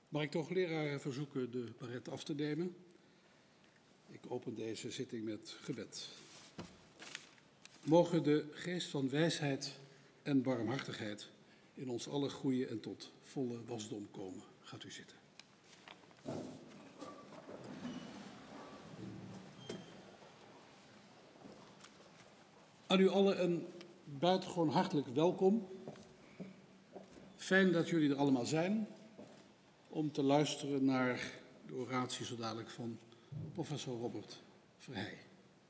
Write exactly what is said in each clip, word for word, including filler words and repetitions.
Mag ik de hoogleraren verzoeken de baret af te nemen? Ik open deze zitting met gebed. Mogen de geest van wijsheid en barmhartigheid in ons allen groeien en tot volle wasdom komen. Gaat u zitten. Aan u allen een buitengewoon hartelijk welkom. Fijn dat jullie er allemaal zijn om te luisteren naar de oratie zo dadelijk van professor Robert Verheij.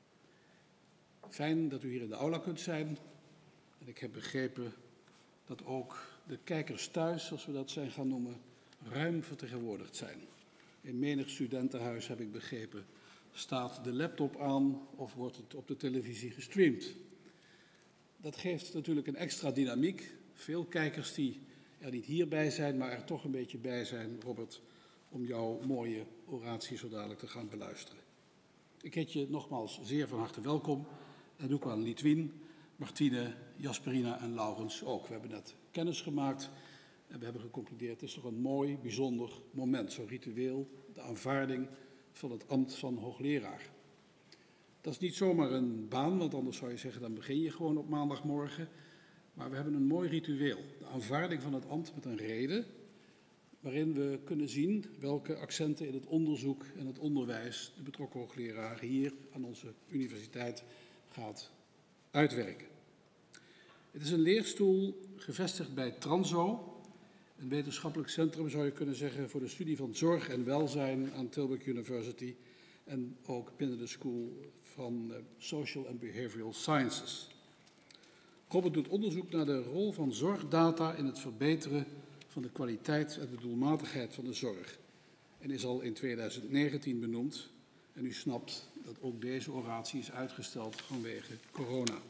Fijn dat u hier in de aula kunt zijn. En ik heb begrepen dat ook de kijkers thuis, zoals we dat zijn gaan noemen, ruim vertegenwoordigd zijn. In menig studentenhuis, heb ik begrepen, staat de laptop aan of wordt het op de televisie gestreamd. Dat geeft natuurlijk een extra dynamiek. Veel kijkers die er niet hierbij zijn, maar er toch een beetje bij zijn, Robert, om jouw mooie oratie zo dadelijk te gaan beluisteren. Ik heet je nogmaals zeer van harte welkom. En doe ik aan Litwin, Martine, Jasperina en Laurens ook. We hebben net kennis gemaakt en we hebben geconcludeerd, het is toch een mooi, bijzonder moment, zo'n ritueel, de aanvaarding van het ambt van hoogleraar. Dat is niet zomaar een baan, want anders zou je zeggen, dan begin je gewoon op maandagmorgen. Maar we hebben een mooi ritueel, de aanvaarding van het ambt met een reden, waarin we kunnen zien welke accenten in het onderzoek en het onderwijs de betrokken hoogleraar hier aan onze universiteit gaat uitwerken. Het is een leerstoel gevestigd bij Transo, een wetenschappelijk centrum zou je kunnen zeggen voor de studie van zorg en welzijn aan Tilburg University en ook binnen de School van Social and Behavioral Sciences. Robert doet onderzoek naar de rol van zorgdata in het verbeteren van de kwaliteit en de doelmatigheid van de zorg en is al in tweeduizend negentien benoemd. En u snapt dat ook deze oratie is uitgesteld vanwege corona.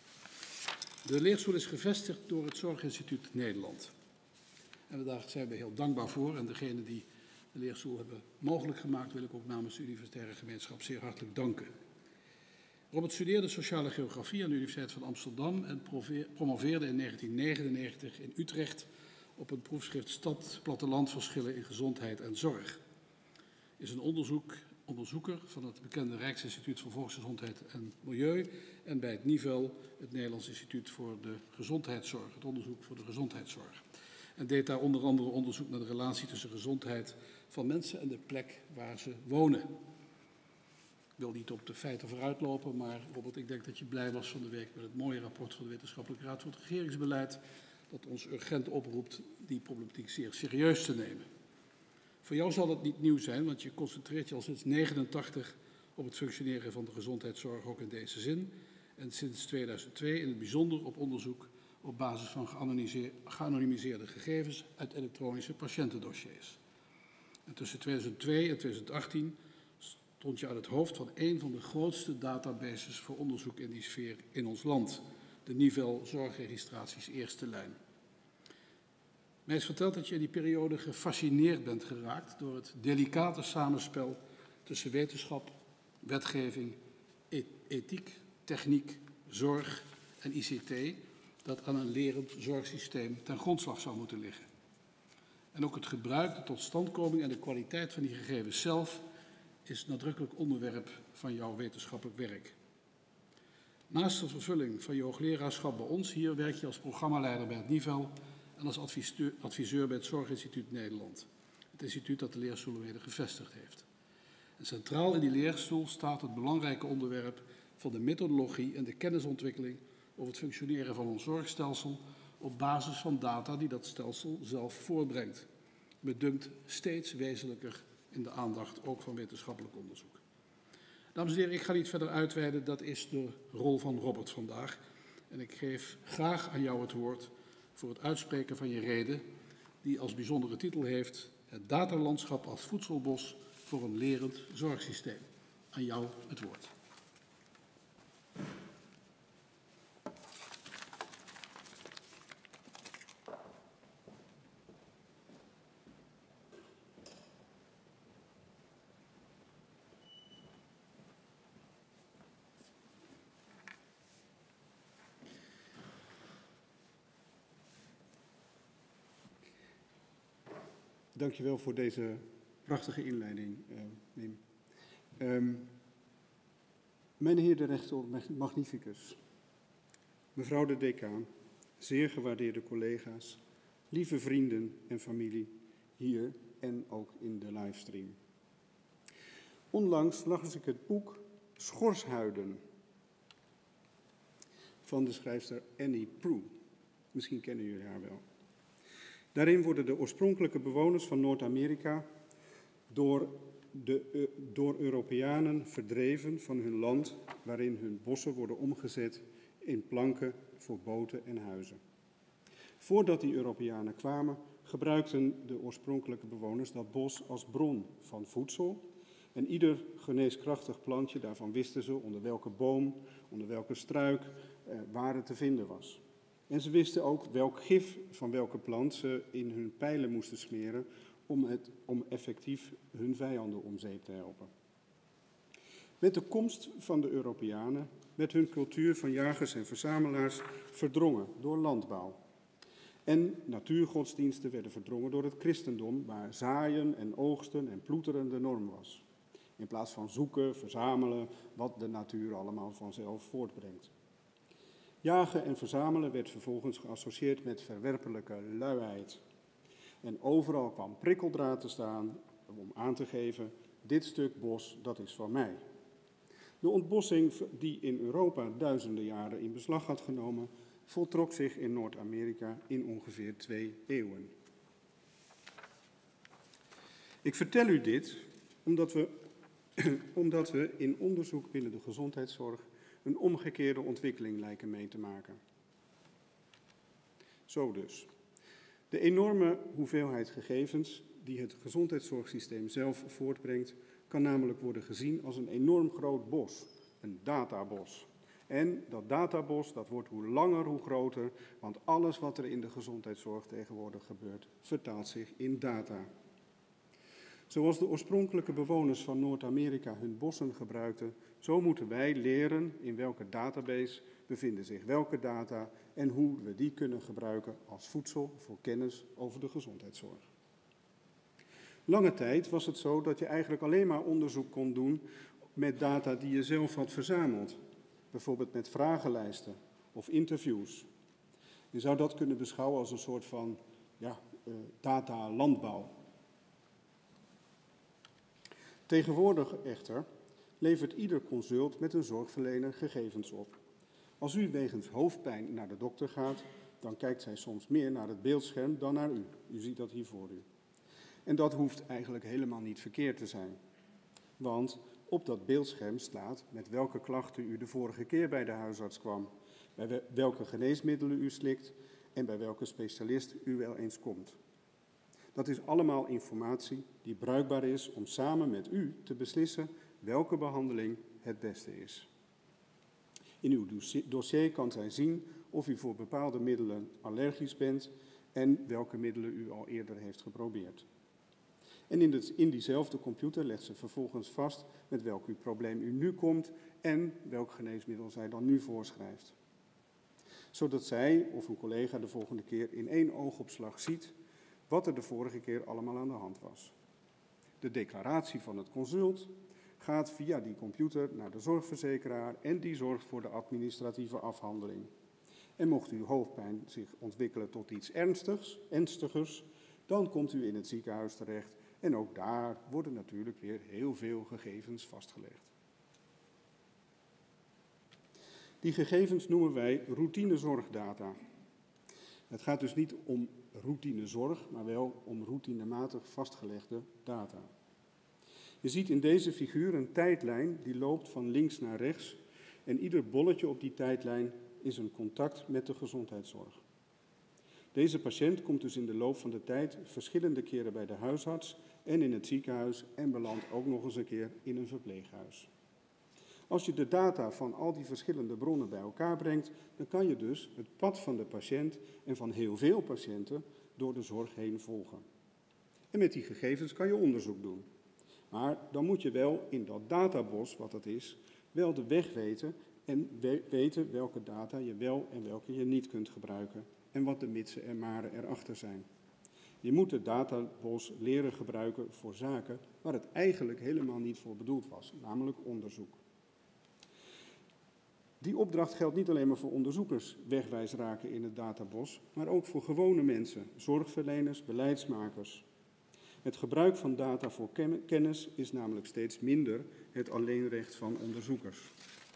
De leerstoel is gevestigd door het Zorginstituut Nederland. En daar zijn we heel dankbaar voor. En degenen die de leerstoel hebben mogelijk gemaakt, wil ik ook namens de universitaire gemeenschap zeer hartelijk danken. Robert studeerde sociale geografie aan de Universiteit van Amsterdam en promoveerde in negentien negenennegentig in Utrecht op het proefschrift Stad-Plattelandverschillen in gezondheid en zorg. Is een onderzoek, onderzoeker van het bekende Rijksinstituut voor Volksgezondheid en Milieu en bij het NIVEL, het Nederlands Instituut voor de Gezondheidszorg, het onderzoek voor de gezondheidszorg. En deed daar onder andere onderzoek naar de relatie tussen gezondheid van mensen en de plek waar ze wonen. Ik wil niet op de feiten vooruitlopen, maar Robert, ik denk dat je blij was van de week met het mooie rapport van de Wetenschappelijke Raad voor het Regeringsbeleid, dat ons urgent oproept die problematiek zeer serieus te nemen. Voor jou zal het niet nieuw zijn, want je concentreert je al sinds negentien negenentachtig op het functioneren van de gezondheidszorg, ook in deze zin. En sinds tweeduizend twee in het bijzonder op onderzoek op basis van geanonimiseerde gegevens uit elektronische patiëntendossiers. En tussen tweeduizend twee en tweeduizend achttien stond je aan het hoofd van een van de grootste databases voor onderzoek in die sfeer in ons land, de NIVEL Zorgregistraties Eerste Lijn. Mij is verteld dat je in die periode gefascineerd bent geraakt door het delicate samenspel tussen wetenschap, wetgeving, ethiek, techniek, zorg en I C T dat aan een lerend zorgsysteem ten grondslag zou moeten liggen. En ook het gebruik, de totstandkoming en de kwaliteit van die gegevens zelf is nadrukkelijk onderwerp van jouw wetenschappelijk werk. Naast de vervulling van je hoogleraarschap bij ons hier werk je als programmaleider bij het NIVEL en als adviseur, adviseur bij het Zorginstituut Nederland, het instituut dat de leerstoel mede gevestigd heeft. En centraal in die leerstoel staat het belangrijke onderwerp van de methodologie en de kennisontwikkeling over het functioneren van ons zorgstelsel op basis van data die dat stelsel zelf voortbrengt. Me dunkt steeds wezenlijker in de aandacht ook van wetenschappelijk onderzoek. Dames en heren, ik ga niet verder uitweiden, dat is de rol van Robert vandaag. En ik geef graag aan jou het woord voor het uitspreken van je reden, die als bijzondere titel heeft het datalandschap als voedselbos voor een lerend zorgsysteem. Aan jou het woord. Dankjewel voor deze prachtige inleiding, uh, Wim. Um, mijn heer de rector magnificus, mevrouw de decaan, zeer gewaardeerde collega's, lieve vrienden en familie, hier en ook in de livestream. Onlangs las ik het boek Schorshuiden van de schrijfster Annie Proulx. Misschien kennen jullie haar wel. Daarin worden de oorspronkelijke bewoners van Noord-Amerika door, de, door Europeanen verdreven van hun land, waarin hun bossen worden omgezet in planken voor boten en huizen. Voordat die Europeanen kwamen, gebruikten de oorspronkelijke bewoners dat bos als bron van voedsel. En ieder geneeskrachtig plantje, daarvan wisten ze onder welke boom, onder welke struik, eh, waar het te vinden was. En ze wisten ook welk gif van welke plant ze in hun pijlen moesten smeren om, het, om effectief hun vijanden om zeep te helpen. Met de komst van de Europeanen werd hun cultuur van jagers en verzamelaars verdrongen door landbouw. En natuurgodsdiensten werden verdrongen door het christendom, waar zaaien en oogsten en ploeteren de norm was. In plaats van zoeken, verzamelen, wat de natuur allemaal vanzelf voortbrengt. Jagen en verzamelen werd vervolgens geassocieerd met verwerpelijke luiheid. En overal kwam prikkeldraad te staan om aan te geven, dit stuk bos, dat is van mij. De ontbossing die in Europa duizenden jaren in beslag had genomen, voltrok zich in Noord-Amerika in ongeveer twee eeuwen. Ik vertel u dit omdat we, omdat we in onderzoek binnen de gezondheidszorg een omgekeerde ontwikkeling lijken mee te maken. Zo dus. De enorme hoeveelheid gegevens die het gezondheidszorgsysteem zelf voortbrengt, kan namelijk worden gezien als een enorm groot bos, een databos. En dat databos, dat wordt hoe langer hoe groter, want alles wat er in de gezondheidszorg tegenwoordig gebeurt, vertaalt zich in data. Zoals de oorspronkelijke bewoners van Noord-Amerika hun bossen gebruikten, zo moeten wij leren in welke database bevinden zich welke data en hoe we die kunnen gebruiken als voedsel voor kennis over de gezondheidszorg. Lange tijd was het zo dat je eigenlijk alleen maar onderzoek kon doen met data die je zelf had verzameld. Bijvoorbeeld met vragenlijsten of interviews. Je zou dat kunnen beschouwen als een soort van ja, uh, data-landbouw. Tegenwoordig echter levert ieder consult met een zorgverlener gegevens op. Als u wegens hoofdpijn naar de dokter gaat, dan kijkt zij soms meer naar het beeldscherm dan naar u. U ziet dat hier voor u. En dat hoeft eigenlijk helemaal niet verkeerd te zijn. Want op dat beeldscherm staat met welke klachten u de vorige keer bij de huisarts kwam, bij welke geneesmiddelen u slikt en bij welke specialist u wel eens komt. Dat is allemaal informatie die bruikbaar is om samen met u te beslissen welke behandeling het beste is. In uw dossier kan zij zien of u voor bepaalde middelen allergisch bent en welke middelen u al eerder heeft geprobeerd. En in, het, in diezelfde computer legt ze vervolgens vast met welk uw probleem u nu komt en welk geneesmiddel zij dan nu voorschrijft. Zodat zij of uw collega de volgende keer in één oogopslag ziet wat er de vorige keer allemaal aan de hand was. De declaratie van het consult gaat via die computer naar de zorgverzekeraar en die zorgt voor de administratieve afhandeling. En mocht uw hoofdpijn zich ontwikkelen tot iets ernstigs, ernstigers, dan komt u in het ziekenhuis terecht en ook daar worden natuurlijk weer heel veel gegevens vastgelegd. Die gegevens noemen wij routinezorgdata. Het gaat dus niet om routinezorg, maar wel om routinematig vastgelegde data. Je ziet in deze figuur een tijdlijn die loopt van links naar rechts en ieder bolletje op die tijdlijn is een contact met de gezondheidszorg. Deze patiënt komt dus in de loop van de tijd verschillende keren bij de huisarts en in het ziekenhuis en belandt ook nog eens een keer in een verpleeghuis. Als je de data van al die verschillende bronnen bij elkaar brengt, dan kan je dus het pad van de patiënt en van heel veel patiënten door de zorg heen volgen. En met die gegevens kan je onderzoek doen. Maar dan moet je wel in dat databos, wat dat is, wel de weg weten en we- weten welke data je wel en welke je niet kunt gebruiken en wat de mitsen en maren erachter zijn. Je moet de databos leren gebruiken voor zaken waar het eigenlijk helemaal niet voor bedoeld was, namelijk onderzoek. Die opdracht geldt niet alleen maar voor onderzoekers wegwijs raken in het databos, maar ook voor gewone mensen, zorgverleners, beleidsmakers. Het gebruik van data voor kennis is namelijk steeds minder het alleenrecht van onderzoekers.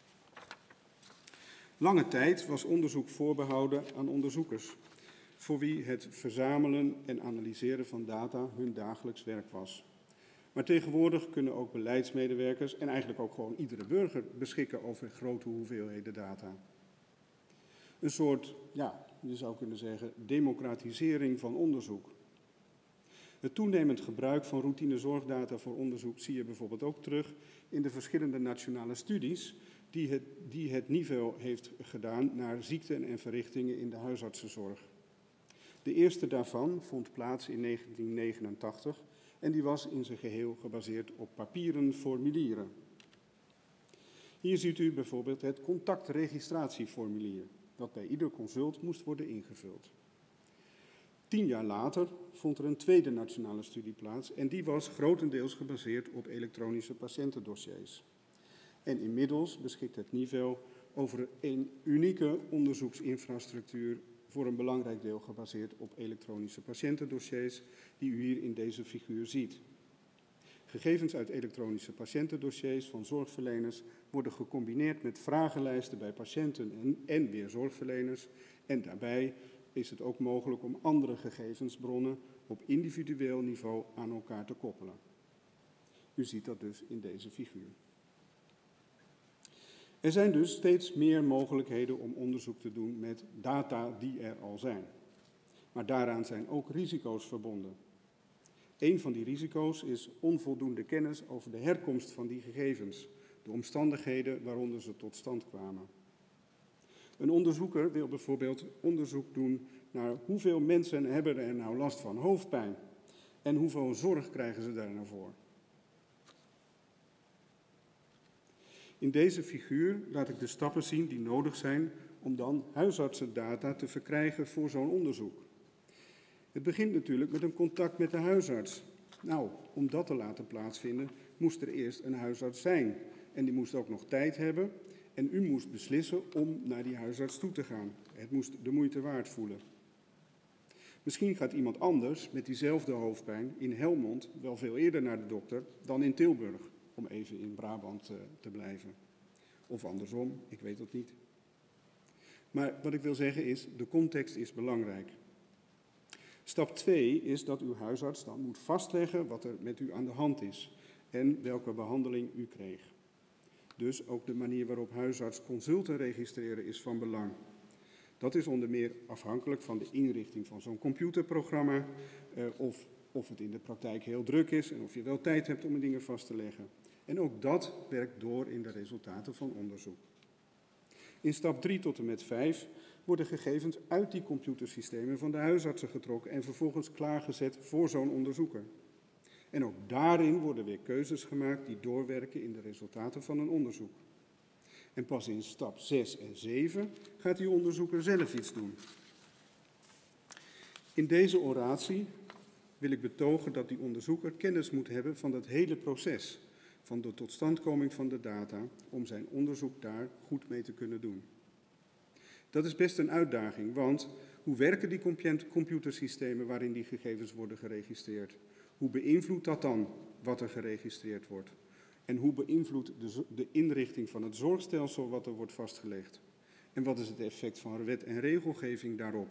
Lange tijd was onderzoek voorbehouden aan onderzoekers, voor wie het verzamelen en analyseren van data hun dagelijks werk was. Maar tegenwoordig kunnen ook beleidsmedewerkers en eigenlijk ook gewoon iedere burger beschikken over grote hoeveelheden data. Een soort, ja, je zou kunnen zeggen, democratisering van onderzoek. Het toenemend gebruik van routine zorgdata voor onderzoek zie je bijvoorbeeld ook terug in de verschillende nationale studies die het, die het niveau heeft gedaan naar ziekten en verrichtingen in de huisartsenzorg. De eerste daarvan vond plaats in negentien negenentachtig en die was in zijn geheel gebaseerd op papieren formulieren. Hier ziet u bijvoorbeeld het contactregistratieformulier, dat bij ieder consult moest worden ingevuld. Tien jaar later vond er een tweede nationale studie plaats en die was grotendeels gebaseerd op elektronische patiëntendossiers. En inmiddels beschikt het niveau over een unieke onderzoeksinfrastructuur voor een belangrijk deel gebaseerd op elektronische patiëntendossiers die u hier in deze figuur ziet. Gegevens uit elektronische patiëntendossiers van zorgverleners worden gecombineerd met vragenlijsten bij patiënten en, en weer zorgverleners en daarbij is het ook mogelijk om andere gegevensbronnen op individueel niveau aan elkaar te koppelen. U ziet dat dus in deze figuur. Er zijn dus steeds meer mogelijkheden om onderzoek te doen met data die er al zijn. Maar daaraan zijn ook risico's verbonden. Een van die risico's is onvoldoende kennis over de herkomst van die gegevens, de omstandigheden waaronder ze tot stand kwamen. Een onderzoeker wil bijvoorbeeld onderzoek doen naar hoeveel mensen hebben er nou last van hoofdpijn en hoeveel zorg krijgen ze daar nou voor. In deze figuur laat ik de stappen zien die nodig zijn om dan huisartsendata te verkrijgen voor zo'n onderzoek. Het begint natuurlijk met een contact met de huisarts. Nou, om dat te laten plaatsvinden moest er eerst een huisarts zijn en die moest ook nog tijd hebben en u moest beslissen om naar die huisarts toe te gaan. Het moest de moeite waard voelen. Misschien gaat iemand anders met diezelfde hoofdpijn in Helmond wel veel eerder naar de dokter dan in Tilburg, om even in Brabant uh, te blijven. Of andersom, ik weet het niet. Maar wat ik wil zeggen is, de context is belangrijk. Stap twee is dat uw huisarts dan moet vastleggen wat er met u aan de hand is en welke behandeling u kreeg. Dus ook de manier waarop huisarts consulten registreren is van belang. Dat is onder meer afhankelijk van de inrichting van zo'n computerprogramma, eh, of, of het in de praktijk heel druk is en of je wel tijd hebt om dingen vast te leggen. En ook dat werkt door in de resultaten van onderzoek. In stap drie tot en met vijf worden gegevens uit die computersystemen van de huisartsen getrokken en vervolgens klaargezet voor zo'n onderzoeker. En ook daarin worden weer keuzes gemaakt die doorwerken in de resultaten van een onderzoek. En pas in stap zes en zeven gaat die onderzoeker zelf iets doen. In deze oratie wil ik betogen dat die onderzoeker kennis moet hebben van dat hele proces, van de totstandkoming van de data, om zijn onderzoek daar goed mee te kunnen doen. Dat is best een uitdaging, want hoe werken die computersystemen waarin die gegevens worden geregistreerd? Hoe beïnvloedt dat dan wat er geregistreerd wordt? En hoe beïnvloedt de, de inrichting van het zorgstelsel wat er wordt vastgelegd? En wat is het effect van wet en regelgeving daarop?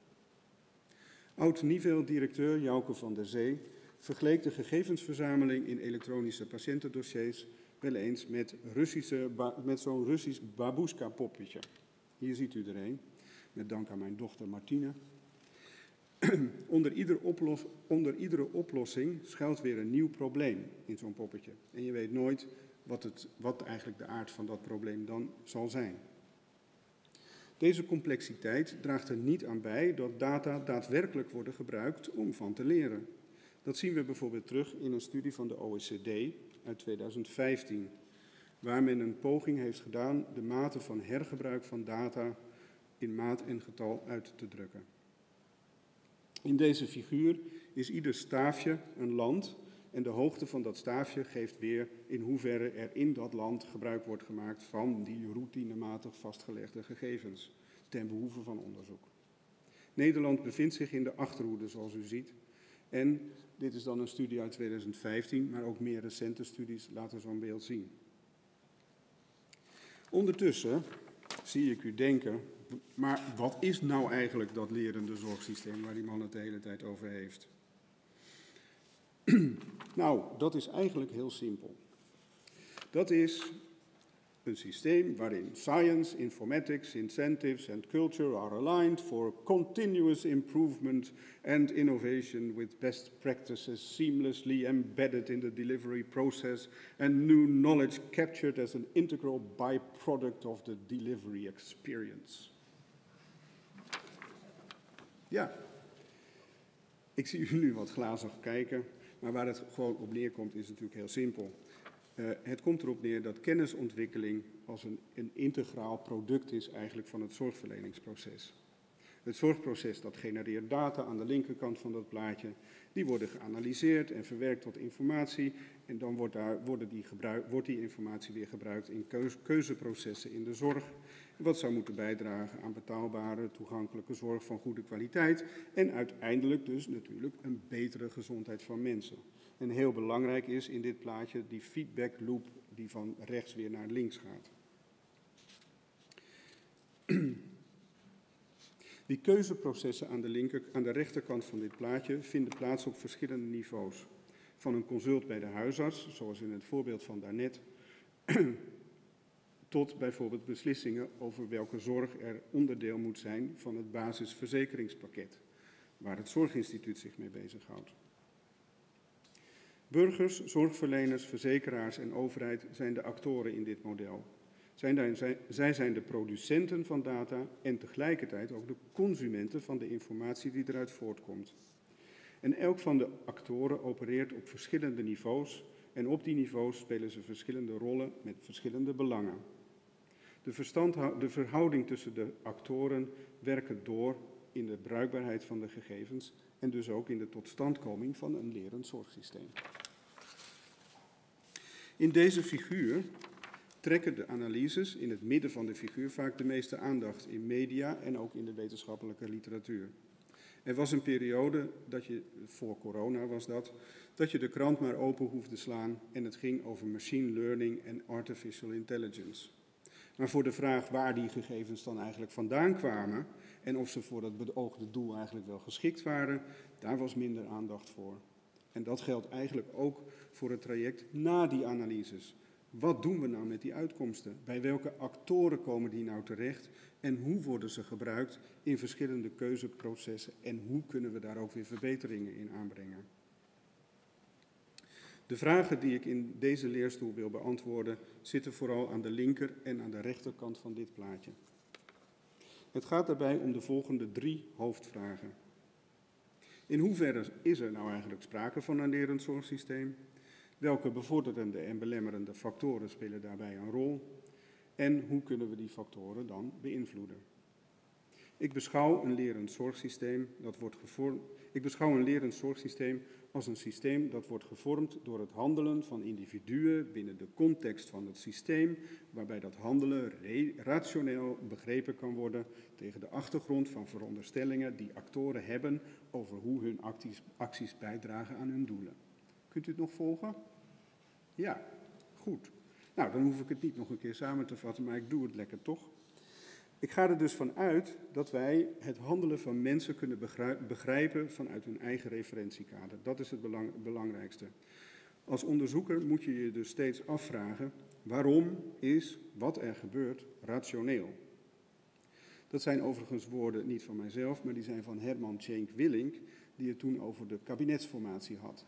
Oud-Nivel-directeur Jouke van der Zee vergeleek de gegevensverzameling in elektronische patiëntendossiers wel eens met, Russische, met zo'n Russisch babushka-poppetje. Hier ziet u er een, met dank aan mijn dochter Martine. Onder, ieder oplos, onder iedere oplossing schuilt weer een nieuw probleem in zo'n poppetje. En je weet nooit wat, het, wat eigenlijk de aard van dat probleem dan zal zijn. Deze complexiteit draagt er niet aan bij dat data daadwerkelijk worden gebruikt om van te leren. Dat zien we bijvoorbeeld terug in een studie van de O E C D uit tweeduizend vijftien, waar men een poging heeft gedaan de mate van hergebruik van data in maat en getal uit te drukken. In deze figuur is ieder staafje een land en de hoogte van dat staafje geeft weer in hoeverre er in dat land gebruik wordt gemaakt van die routinematig vastgelegde gegevens ten behoeve van onderzoek. Nederland bevindt zich in de achterhoede, zoals u ziet. En dit is dan een studie uit tweeduizend vijftien, maar ook meer recente studies laten zo'n beeld zien. Ondertussen zie ik u denken, maar wat is nou eigenlijk dat lerende zorgsysteem waar die man het de hele tijd over heeft? Nou, dat is eigenlijk heel simpel. Dat is een systeem waarin science, informatics, incentives and culture are aligned for continuous improvement and innovation with best practices seamlessly embedded in the delivery process and new knowledge captured as an integral byproduct of the delivery experience. Ja, ik zie u nu wat glazig kijken, maar waar het gewoon op neerkomt is natuurlijk heel simpel. Uh, het komt erop neer dat kennisontwikkeling als een, een integraal product is eigenlijk van het zorgverleningsproces. Het zorgproces dat genereert data aan de linkerkant van dat plaatje. Die worden geanalyseerd en verwerkt tot informatie. En dan wordt, daar, worden die gebruik, wordt die informatie weer gebruikt in keuze, keuzeprocessen in de zorg. Wat zou moeten bijdragen aan betaalbare, toegankelijke zorg van goede kwaliteit. En uiteindelijk dus natuurlijk een betere gezondheid van mensen. En heel belangrijk is in dit plaatje die feedback loop die van rechts weer naar links gaat. Die keuzeprocessen aan de, linker, aan de rechterkant van dit plaatje vinden plaats op verschillende niveaus. Van een consult bij de huisarts, zoals in het voorbeeld van daarnet, tot bijvoorbeeld beslissingen over welke zorg er onderdeel moet zijn van het basisverzekeringspakket, waar het Zorginstituut zich mee bezighoudt. Burgers, zorgverleners, verzekeraars en overheid zijn de actoren in dit model. Zij zijn de producenten van data en tegelijkertijd ook de consumenten van de informatie die eruit voortkomt. En elk van de actoren opereert op verschillende niveaus en op die niveaus spelen ze verschillende rollen met verschillende belangen. De, verstand, de verhouding tussen de actoren werken door in de bruikbaarheid van de gegevens en dus ook in de totstandkoming van een lerend zorgsysteem. In deze figuur trekken de analyses in het midden van de figuur vaak de meeste aandacht in media en ook in de wetenschappelijke literatuur. Er was een periode, dat je, voor corona was dat, dat je de krant maar open hoefde slaan en het ging over machine learning en artificial intelligence. Maar voor de vraag waar die gegevens dan eigenlijk vandaan kwamen en of ze voor dat beoogde doel eigenlijk wel geschikt waren, daar was minder aandacht voor. En dat geldt eigenlijk ook voor het traject na die analyses. Wat doen we nou met die uitkomsten? Bij welke actoren komen die nou terecht? En hoe worden ze gebruikt in verschillende keuzeprocessen? En hoe kunnen we daar ook weer verbeteringen in aanbrengen? De vragen die ik in deze leerstoel wil beantwoorden zitten vooral aan de linker en aan de rechterkant van dit plaatje. Het gaat daarbij om de volgende drie hoofdvragen. In hoeverre is er nou eigenlijk sprake van een lerend zorgsysteem? Welke bevorderende en belemmerende factoren spelen daarbij een rol? En hoe kunnen we die factoren dan beïnvloeden? Ik beschouw een lerend zorgsysteem dat wordt gevormd. Ik beschouw een lerend zorgsysteem als een systeem dat wordt gevormd door het handelen van individuen binnen de context van het systeem, waarbij dat handelen rationeel begrepen kan worden tegen de achtergrond van veronderstellingen die actoren hebben over hoe hun acties, acties bijdragen aan hun doelen. Kunt u het nog volgen? Ja, goed. Nou, dan hoef ik het niet nog een keer samen te vatten, maar ik doe het lekker toch. Ik ga er dus van uit dat wij het handelen van mensen kunnen begrijpen vanuit hun eigen referentiekader. Dat is het belang, belangrijkste. Als onderzoeker moet je je dus steeds afvragen, waarom is wat er gebeurt rationeel? Dat zijn overigens woorden niet van mijzelf, maar die zijn van Herman Tjenk Willink, die het toen over de kabinetsformatie had.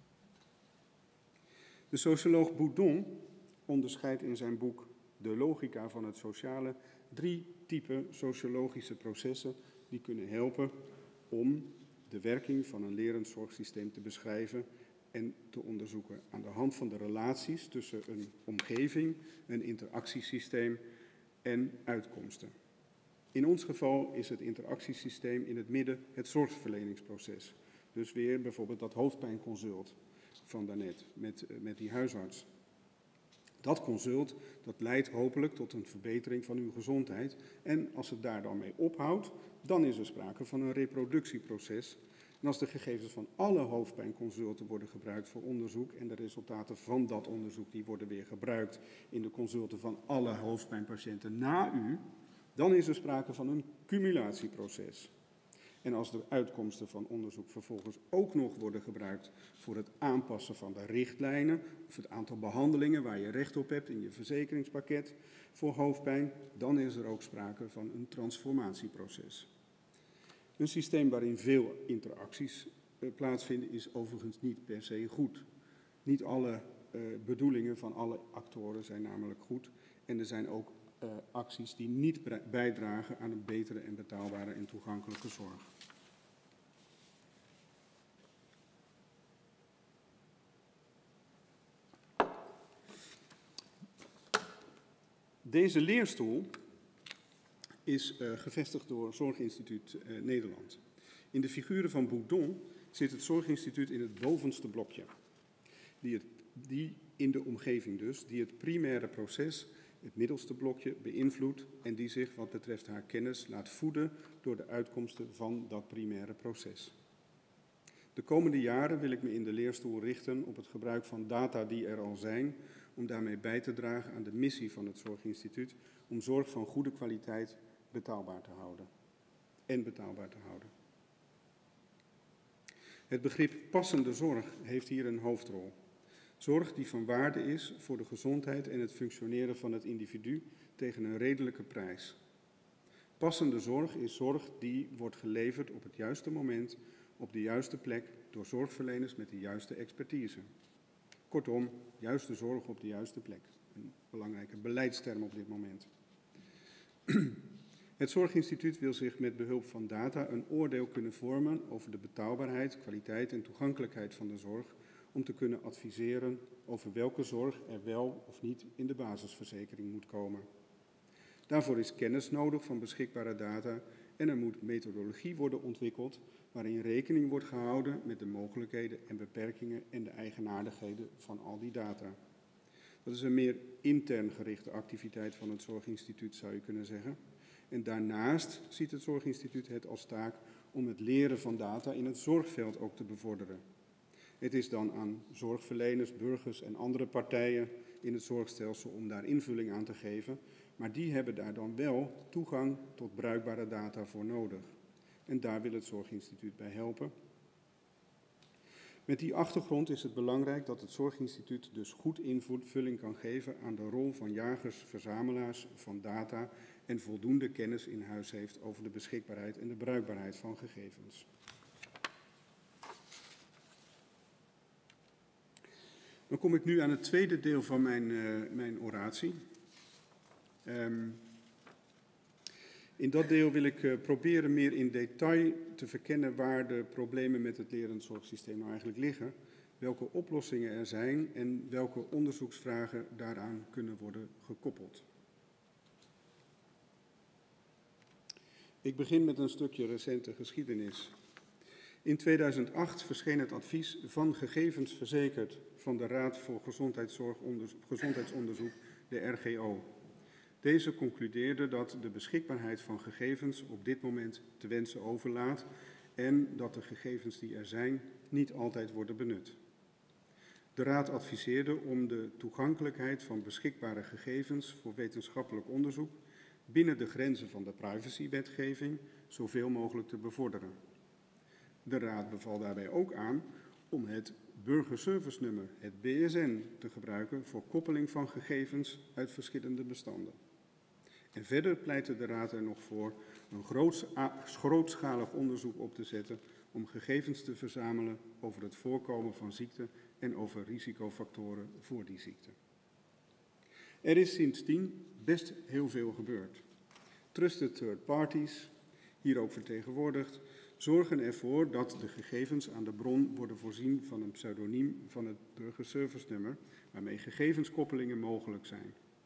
De socioloog Boudon onderscheidt in zijn boek De logica van het sociale drie typen sociologische processen die kunnen helpen om de werking van een lerend zorgsysteem te beschrijven en te onderzoeken aan de hand van de relaties tussen een omgeving, een interactiesysteem en uitkomsten. In ons geval is het interactiesysteem in het midden het zorgverleningsproces. Dus weer bijvoorbeeld dat hoofdpijnconsult van daarnet met, met die huisarts. Dat consult dat leidt hopelijk tot een verbetering van uw gezondheid. En als het daar dan mee ophoudt, dan is er sprake van een reproductieproces. En als de gegevens van alle hoofdpijnconsulten worden gebruikt voor onderzoek en de resultaten van dat onderzoek die worden weer gebruikt in de consulten van alle hoofdpijnpatiënten na u, dan is er sprake van een cumulatieproces. En als de uitkomsten van onderzoek vervolgens ook nog worden gebruikt voor het aanpassen van de richtlijnen of het aantal behandelingen waar je recht op hebt in je verzekeringspakket voor hoofdpijn, dan is er ook sprake van een transformatieproces. Een systeem waarin veel interacties uh, plaatsvinden is overigens niet per se goed. Niet alle uh, bedoelingen van alle actoren zijn namelijk goed en er zijn ook uh, acties die niet bijdragen aan een betere en betaalbare en toegankelijke zorg. Deze leerstoel is uh, gevestigd door Zorginstituut uh, Nederland. In de figuren van Boudon zit het Zorginstituut in het bovenste blokje, die, het, die in de omgeving dus, die het primaire proces, het middelste blokje, beïnvloedt en die zich wat betreft haar kennis laat voeden door de uitkomsten van dat primaire proces. De komende jaren wil ik me in de leerstoel richten op het gebruik van data die er al zijn, om daarmee bij te dragen aan de missie van het Zorginstituut om zorg van goede kwaliteit betaalbaar te houden en betaalbaar te houden. Het begrip passende zorg heeft hier een hoofdrol. Zorg die van waarde is voor de gezondheid en het functioneren van het individu tegen een redelijke prijs. Passende zorg is zorg die wordt geleverd op het juiste moment, op de juiste plek, door zorgverleners met de juiste expertise. Kortom, juiste zorg op de juiste plek. Een belangrijke beleidsterm op dit moment. Het Zorginstituut wil zich met behulp van data een oordeel kunnen vormen over de betaalbaarheid, kwaliteit en toegankelijkheid van de zorg, om te kunnen adviseren over welke zorg er wel of niet in de basisverzekering moet komen. Daarvoor is kennis nodig van beschikbare data en er moet methodologie worden ontwikkeld waarin rekening wordt gehouden met de mogelijkheden en beperkingen en de eigenaardigheden van al die data. Dat is een meer intern gerichte activiteit van het Zorginstituut, zou je kunnen zeggen. En daarnaast ziet het Zorginstituut het als taak om het leren van data in het zorgveld ook te bevorderen. Het is dan aan zorgverleners, burgers en andere partijen in het zorgstelsel om daar invulling aan te geven, maar die hebben daar dan wel toegang tot bruikbare data voor nodig. En daar wil het Zorginstituut bij helpen. Met die achtergrond is het belangrijk dat het Zorginstituut dus goed invulling kan geven aan de rol van jagers, verzamelaars van data en voldoende kennis in huis heeft over de beschikbaarheid en de bruikbaarheid van gegevens. Dan kom ik nu aan het tweede deel van mijn, uh, mijn oratie. Um, in dat deel wil ik uh, proberen meer in detail te verkennen waar de problemen met het lerend zorgsysteem nou eigenlijk liggen, welke oplossingen er zijn en welke onderzoeksvragen daaraan kunnen worden gekoppeld. Ik begin met een stukje recente geschiedenis. In tweeduizend acht verscheen het advies van gegevens verzekerd van de Raad voor Gezondheidsonderzoek, de R G O. Deze concludeerde dat de beschikbaarheid van gegevens op dit moment te wensen overlaat en dat de gegevens die er zijn niet altijd worden benut. De Raad adviseerde om de toegankelijkheid van beschikbare gegevens voor wetenschappelijk onderzoek binnen de grenzen van de privacywetgeving zoveel mogelijk te bevorderen. De Raad beval daarbij ook aan om het burgerservice-nummer, het B S N, te gebruiken voor koppeling van gegevens uit verschillende bestanden. En verder pleitte de Raad er nog voor een grootschalig onderzoek op te zetten om gegevens te verzamelen over het voorkomen van ziekte en over risicofactoren voor die ziekte. Er is sindsdien best heel veel gebeurd. Trusted third parties, hier ook vertegenwoordigd, zorgen ervoor dat de gegevens aan de bron worden voorzien van een pseudoniem van het burgerservice-nummer, waarmee gegevenskoppelingen mogelijk zijn.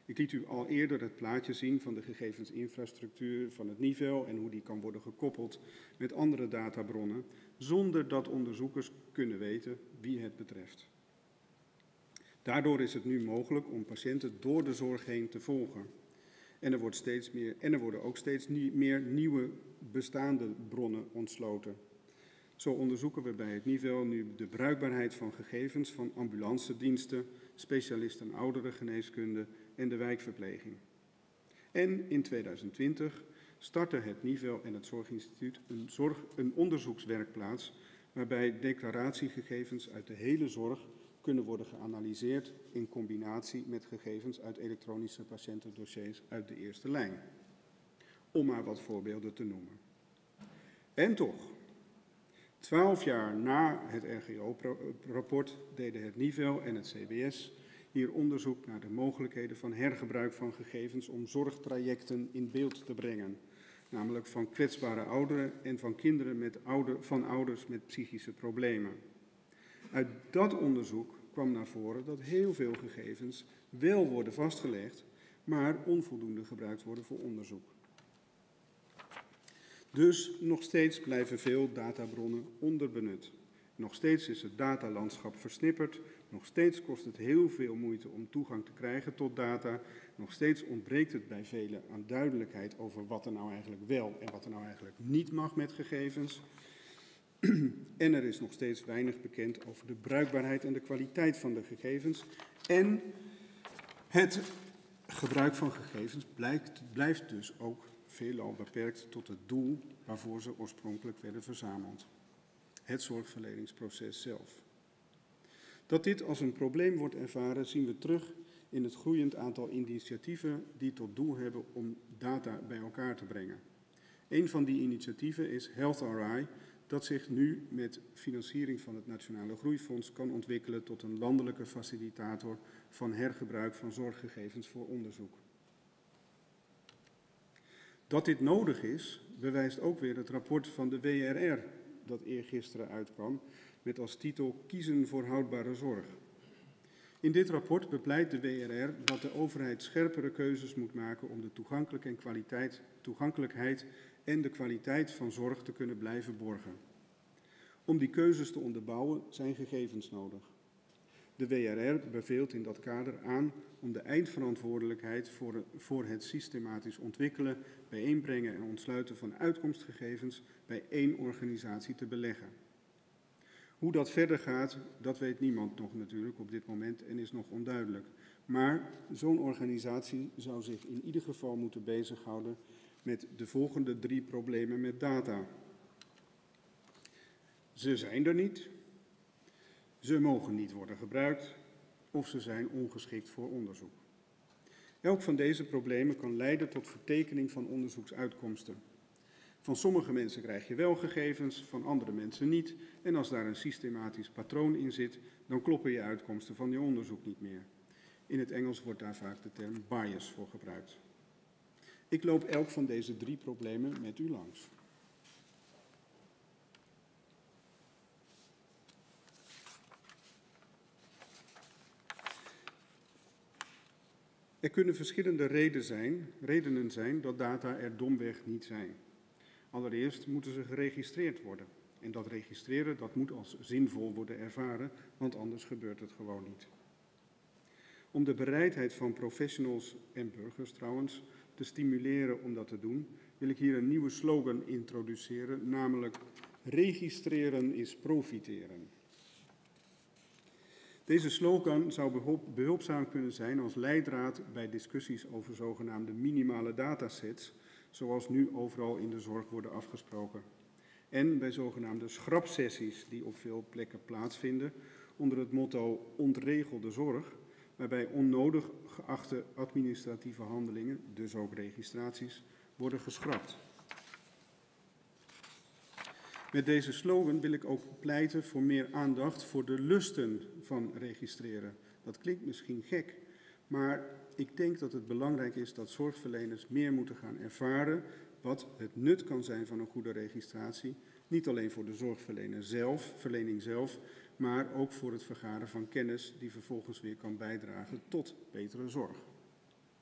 Ik liet u al eerder het plaatje zien van de gegevensinfrastructuur van het Nivel en hoe die kan worden gekoppeld met andere databronnen, zonder dat onderzoekers kunnen weten wie het betreft. Daardoor is het nu mogelijk om patiënten door de zorg heen te volgen. En er, wordt steeds meer, en er worden ook steeds nie, meer nieuwe bestaande bronnen ontsloten. Zo onderzoeken we bij het Nivel nu de bruikbaarheid van gegevens van ambulancediensten, specialisten ouderengeneeskunde en de wijkverpleging. En in tweeduizend twintig startte het Nivel en het Zorginstituut een, zorg, een onderzoekswerkplaats waarbij declaratiegegevens uit de hele zorg kunnen worden geanalyseerd in combinatie met gegevens uit elektronische patiëntendossiers uit de eerste lijn. Om maar wat voorbeelden te noemen. En toch, twaalf jaar na het R G O-rapport deden het Nivel en het C B S hier onderzoek naar de mogelijkheden van hergebruik van gegevens om zorgtrajecten in beeld te brengen. Namelijk van kwetsbare ouderen en van kinderen met ouder, van ouders met psychische problemen. Uit dat onderzoek kwam naar voren dat heel veel gegevens wel worden vastgelegd, maar onvoldoende gebruikt worden voor onderzoek. Dus nog steeds blijven veel databronnen onderbenut. Nog steeds is het datalandschap versnipperd, nog steeds kost het heel veel moeite om toegang te krijgen tot data, nog steeds ontbreekt het bij velen aan duidelijkheid over wat er nou eigenlijk wel en wat er nou eigenlijk niet mag met gegevens. En er is nog steeds weinig bekend over de bruikbaarheid en de kwaliteit van de gegevens. En het gebruik van gegevens blijkt, blijft dus ook veelal beperkt tot het doel waarvoor ze oorspronkelijk werden verzameld. Het zorgverleningsproces zelf. Dat dit als een probleem wordt ervaren zien we terug in het groeiend aantal initiatieven die tot doel hebben om data bij elkaar te brengen. Een van die initiatieven is Health R I, dat zich nu met financiering van het Nationale Groeifonds kan ontwikkelen tot een landelijke facilitator van hergebruik van zorggegevens voor onderzoek. Dat dit nodig is, bewijst ook weer het rapport van de W R R dat eergisteren uitkwam met als titel Kiezen voor houdbare zorg. In dit rapport bepleit de W R R dat de overheid scherpere keuzes moet maken om de toegankelijk en kwaliteit, toegankelijkheid en de kwaliteit van zorg te kunnen blijven borgen. Om die keuzes te onderbouwen zijn gegevens nodig. De W R R beveelt in dat kader aan om de eindverantwoordelijkheid voor, voor het systematisch ontwikkelen, bijeenbrengen en ontsluiten van uitkomstgegevens bij één organisatie te beleggen. Hoe dat verder gaat, dat weet niemand nog natuurlijk op dit moment en is nog onduidelijk. Maar zo'n organisatie zou zich in ieder geval moeten bezighouden met de volgende drie problemen met data. Ze zijn er niet, ze mogen niet worden gebruikt of ze zijn ongeschikt voor onderzoek. Elk van deze problemen kan leiden tot vertekening van onderzoeksuitkomsten. Van sommige mensen krijg je wel gegevens, van andere mensen niet. En als daar een systematisch patroon in zit, dan kloppen je uitkomsten van je onderzoek niet meer. In het Engels wordt daar vaak de term bias voor gebruikt. Ik loop elk van deze drie problemen met u langs. Er kunnen verschillende redenen zijn, redenen zijn dat data er domweg niet zijn. Allereerst moeten ze geregistreerd worden. En dat registreren dat moet als zinvol worden ervaren, want anders gebeurt het gewoon niet. Om de bereidheid van professionals en burgers trouwens te stimuleren om dat te doen, wil ik hier een nieuwe slogan introduceren, namelijk registreren is profiteren. Deze slogan zou behulpzaam kunnen zijn als leidraad bij discussies over zogenaamde minimale datasets, zoals nu overal in de zorg worden afgesproken. En bij zogenaamde schrapsessies die op veel plekken plaatsvinden onder het motto ontregelde zorg, waarbij onnodig geachte administratieve handelingen, dus ook registraties, worden geschrapt. Met deze slogan wil ik ook pleiten voor meer aandacht voor de lusten van registreren. Dat klinkt misschien gek, maar ik denk dat het belangrijk is dat zorgverleners meer moeten gaan ervaren wat het nut kan zijn van een goede registratie. Niet alleen voor de zorgverlener zelf, verlening zelf, maar ook voor het vergaren van kennis die vervolgens weer kan bijdragen tot betere zorg.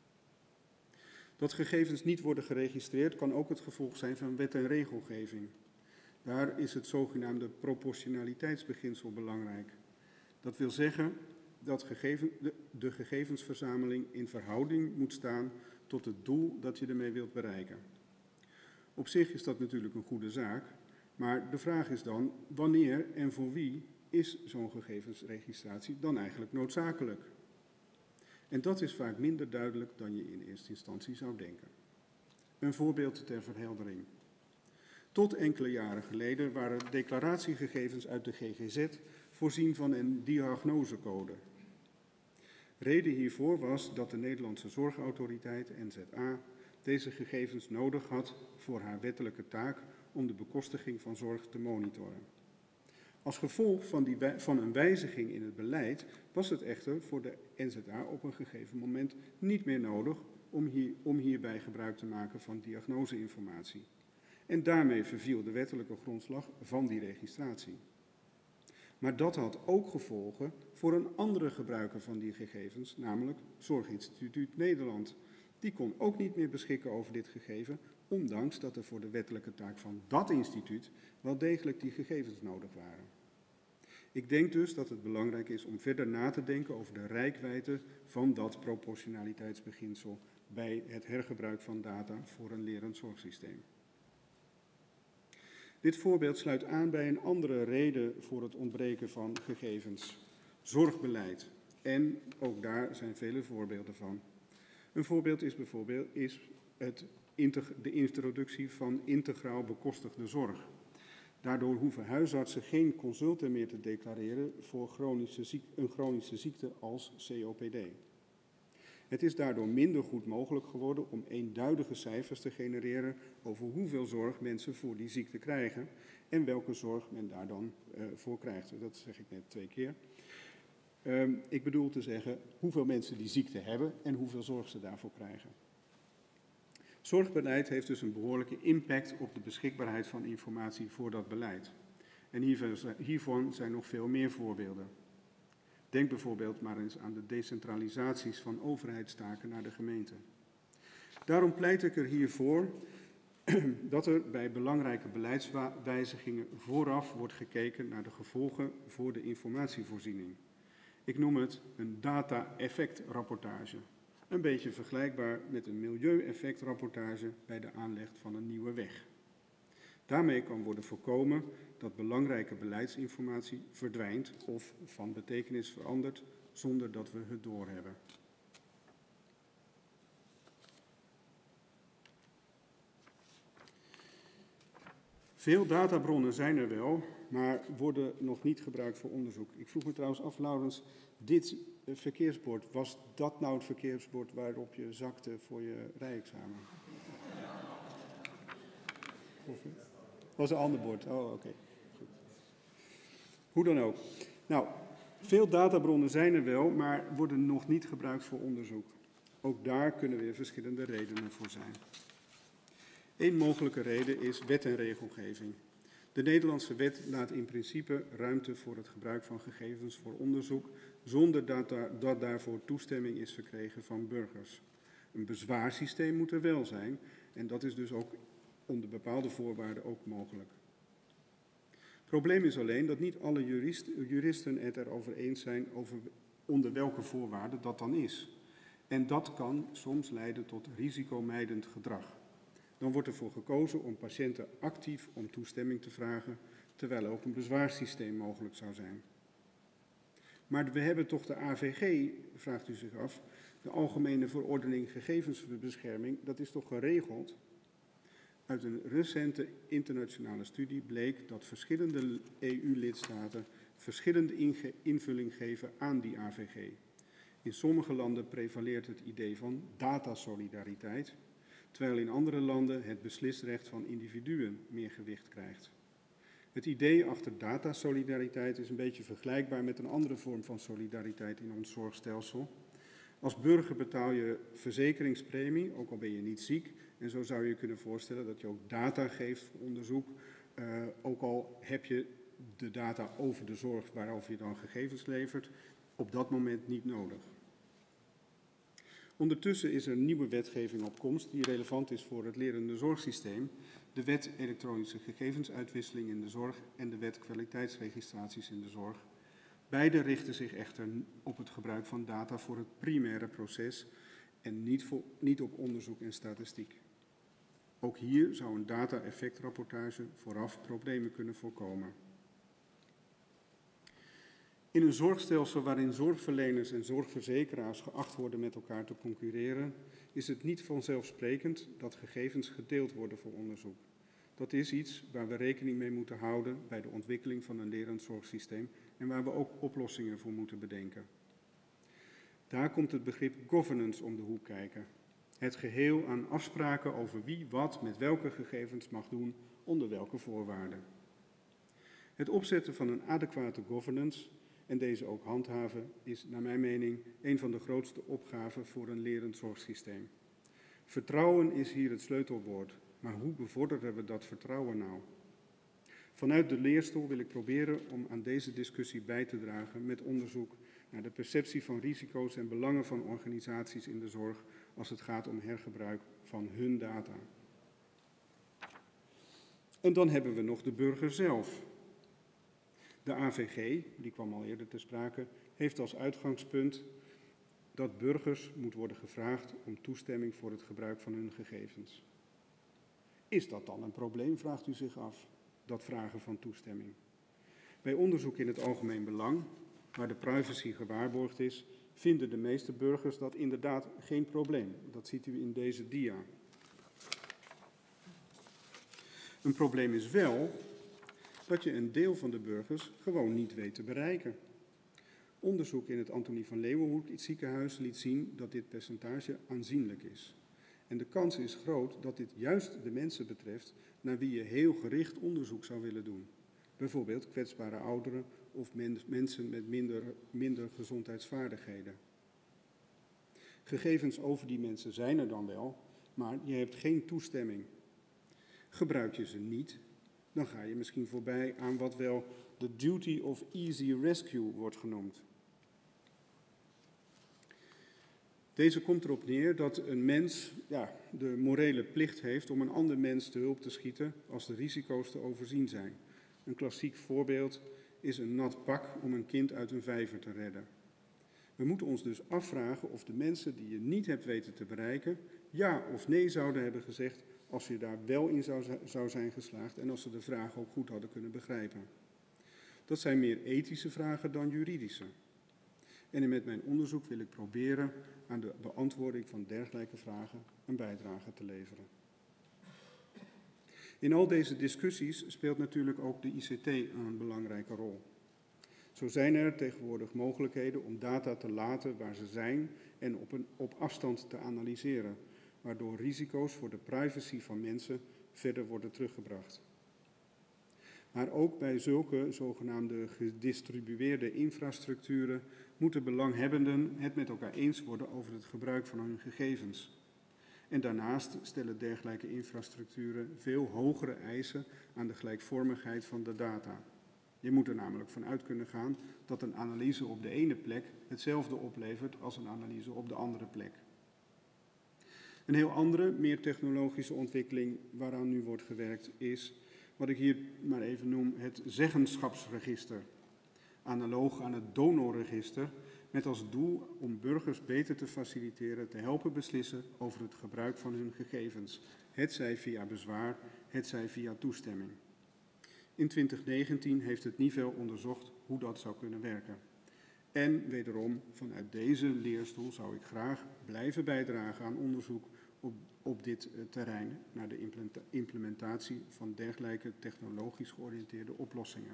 Dat gegevens niet worden geregistreerd kan ook het gevolg zijn van wet en regelgeving. Daar is het zogenaamde proportionaliteitsbeginsel belangrijk. Dat wil zeggen dat gegeven, de, de gegevensverzameling in verhouding moet staan tot het doel dat je ermee wilt bereiken. Op zich is dat natuurlijk een goede zaak, maar de vraag is dan, wanneer en voor wie is zo'n gegevensregistratie dan eigenlijk noodzakelijk? En dat is vaak minder duidelijk dan je in eerste instantie zou denken. Een voorbeeld ter verheldering. Tot enkele jaren geleden waren declaratiegegevens uit de G G Z voorzien van een diagnosecode. Reden hiervoor was dat de Nederlandse Zorgautoriteit, N Z A, deze gegevens nodig had voor haar wettelijke taak om de bekostiging van zorg te monitoren. Als gevolg van, die, van een wijziging in het beleid was het echter voor de N Z A op een gegeven moment niet meer nodig om, hier, om hierbij gebruik te maken van diagnoseinformatie. En daarmee verviel de wettelijke grondslag van die registratie. Maar dat had ook gevolgen voor een andere gebruiker van die gegevens, namelijk Zorginstituut Nederland. Die kon ook niet meer beschikken over dit gegeven, ondanks dat er voor de wettelijke taak van dat instituut wel degelijk die gegevens nodig waren. Ik denk dus dat het belangrijk is om verder na te denken over de reikwijdte van dat proportionaliteitsbeginsel bij het hergebruik van data voor een lerend zorgsysteem. Dit voorbeeld sluit aan bij een andere reden voor het ontbreken van gegevens: zorgbeleid. En ook daar zijn vele voorbeelden van. Een voorbeeld is bijvoorbeeld is het, de introductie van integraal bekostigde zorg. Daardoor hoeven huisartsen geen consulten meer te declareren voor chronische ziek, een chronische ziekte als C O P D. Het is daardoor minder goed mogelijk geworden om eenduidige cijfers te genereren over hoeveel zorg mensen voor die ziekte krijgen en welke zorg men daar dan uh, voor krijgt. Dat zeg ik net twee keer. Um, ik bedoel te zeggen hoeveel mensen die ziekte hebben en hoeveel zorg ze daarvoor krijgen. Zorgbeleid heeft dus een behoorlijke impact op de beschikbaarheid van informatie voor dat beleid. En hiervan zijn nog veel meer voorbeelden. Denk bijvoorbeeld maar eens aan de decentralisaties van overheidstaken naar de gemeente. Daarom pleit ik er hiervoor dat er bij belangrijke beleidswijzigingen vooraf wordt gekeken naar de gevolgen voor de informatievoorziening. Ik noem het een data-effectrapportage. Een beetje vergelijkbaar met een milieueffectrapportage bij de aanleg van een nieuwe weg. Daarmee kan worden voorkomen dat belangrijke beleidsinformatie verdwijnt of van betekenis verandert zonder dat we het doorhebben. Veel databronnen zijn er wel, maar worden nog niet gebruikt voor onderzoek. Ik vroeg me trouwens af, Laurens, dit verkeersbord, was dat nou het verkeersbord waarop je zakte voor je rijexamen? Of was een ander bord? Oh, oké. Okay. Hoe dan ook. Nou, veel databronnen zijn er wel, maar worden nog niet gebruikt voor onderzoek. Ook daar kunnen weer verschillende redenen voor zijn. Een mogelijke reden is wet en regelgeving. De Nederlandse wet laat in principe ruimte voor het gebruik van gegevens voor onderzoek, zonder dat, daar, dat daarvoor toestemming is verkregen van burgers. Een bezwaarsysteem moet er wel zijn en dat is dus ook onder bepaalde voorwaarden ook mogelijk. Het probleem is alleen dat niet alle jurist, juristen het erover eens zijn over onder welke voorwaarden dat dan is. En dat kan soms leiden tot risicomijdend gedrag. Dan wordt ervoor gekozen om patiënten actief om toestemming te vragen, terwijl ook een bezwaarsysteem mogelijk zou zijn. Maar we hebben toch de A V G, vraagt u zich af, de Algemene Verordening Gegevensbescherming, dat is toch geregeld? Uit een recente internationale studie bleek dat verschillende E U-lidstaten verschillende invulling geven aan die A V G. In sommige landen prevaleert het idee van datasolidariteit, terwijl in andere landen het beslisrecht van individuen meer gewicht krijgt. Het idee achter datasolidariteit is een beetje vergelijkbaar met een andere vorm van solidariteit in ons zorgstelsel. Als burger betaal je verzekeringspremie, ook al ben je niet ziek. En zo zou je kunnen voorstellen dat je ook data geeft voor onderzoek, uh, ook al heb je de data over de zorg waarover je dan gegevens levert, op dat moment niet nodig. Ondertussen is er nieuwe wetgeving op komst die relevant is voor het lerende zorgsysteem. De wet elektronische gegevensuitwisseling in de zorg en de wet kwaliteitsregistraties in de zorg. Beide richten zich echter op het gebruik van data voor het primaire proces en niet, voor, niet op onderzoek en statistiek. Ook hier zou een data-effectrapportage vooraf problemen kunnen voorkomen. In een zorgstelsel waarin zorgverleners en zorgverzekeraars geacht worden met elkaar te concurreren, is het niet vanzelfsprekend dat gegevens gedeeld worden voor onderzoek. Dat is iets waar we rekening mee moeten houden bij de ontwikkeling van een lerend zorgsysteem en waar we ook oplossingen voor moeten bedenken. Daar komt het begrip governance om de hoek kijken. Het geheel aan afspraken over wie wat met welke gegevens mag doen, onder welke voorwaarden. Het opzetten van een adequate governance en deze ook handhaven is naar mijn mening een van de grootste opgaven voor een lerend zorgsysteem. Vertrouwen is hier het sleutelwoord, maar hoe bevorderen we dat vertrouwen nou? Vanuit de leerstoel wil ik proberen om aan deze discussie bij te dragen met onderzoek naar de perceptie van risico's en belangen van organisaties in de zorg als het gaat om hergebruik van hun data. En dan hebben we nog de burger zelf. De A V G, die kwam al eerder ter sprake, heeft als uitgangspunt dat burgers moet worden gevraagd om toestemming voor het gebruik van hun gegevens. Is dat dan een probleem, vraagt u zich af, dat vragen van toestemming? Bij onderzoek in het algemeen belang, waar de privacy gewaarborgd is, vinden de meeste burgers dat inderdaad geen probleem. Dat ziet u in deze dia. Een probleem is wel dat je een deel van de burgers gewoon niet weet te bereiken. Onderzoek in het Antonie van Leeuwenhoek ziekenhuis liet zien dat dit percentage aanzienlijk is. En de kans is groot dat dit juist de mensen betreft naar wie je heel gericht onderzoek zou willen doen. Bijvoorbeeld kwetsbare ouderen of men, mensen met minder, minder gezondheidsvaardigheden. Gegevens over die mensen zijn er dan wel, maar je hebt geen toestemming. Gebruik je ze niet, dan ga je misschien voorbij aan wat wel de duty of easy rescue wordt genoemd. Deze komt erop neer dat een mens ja, de morele plicht heeft om een ander mens te hulp te schieten als de risico's te overzien zijn. Een klassiek voorbeeld is een nat pak om een kind uit een vijver te redden. We moeten ons dus afvragen of de mensen die je niet hebt weten te bereiken, ja of nee zouden hebben gezegd als je daar wel in zou, zou zijn geslaagd en als ze de vraag ook goed hadden kunnen begrijpen. Dat zijn meer ethische vragen dan juridische. En met mijn onderzoek wil ik proberen aan de beantwoording van dergelijke vragen een bijdrage te leveren. In al deze discussies speelt natuurlijk ook de I C T een belangrijke rol. Zo zijn er tegenwoordig mogelijkheden om data te laten waar ze zijn en op, een, op afstand te analyseren, waardoor risico's voor de privacy van mensen verder worden teruggebracht. Maar ook bij zulke zogenaamde gedistribueerde infrastructuren moeten belanghebbenden het met elkaar eens worden over het gebruik van hun gegevens. En daarnaast stellen dergelijke infrastructuren veel hogere eisen aan de gelijkvormigheid van de data. Je moet er namelijk van uit kunnen gaan dat een analyse op de ene plek hetzelfde oplevert als een analyse op de andere plek. Een heel andere, meer technologische ontwikkeling waaraan nu wordt gewerkt is wat ik hier maar even noem het zeggenschapsregister. Analoog aan het donorregister, met als doel om burgers beter te faciliteren te helpen beslissen over het gebruik van hun gegevens, hetzij via bezwaar, hetzij via toestemming. In twintig negentien heeft het N I V E L onderzocht hoe dat zou kunnen werken. En wederom, vanuit deze leerstoel zou ik graag blijven bijdragen aan onderzoek op, op dit uh, terrein naar de implementatie van dergelijke technologisch georiënteerde oplossingen.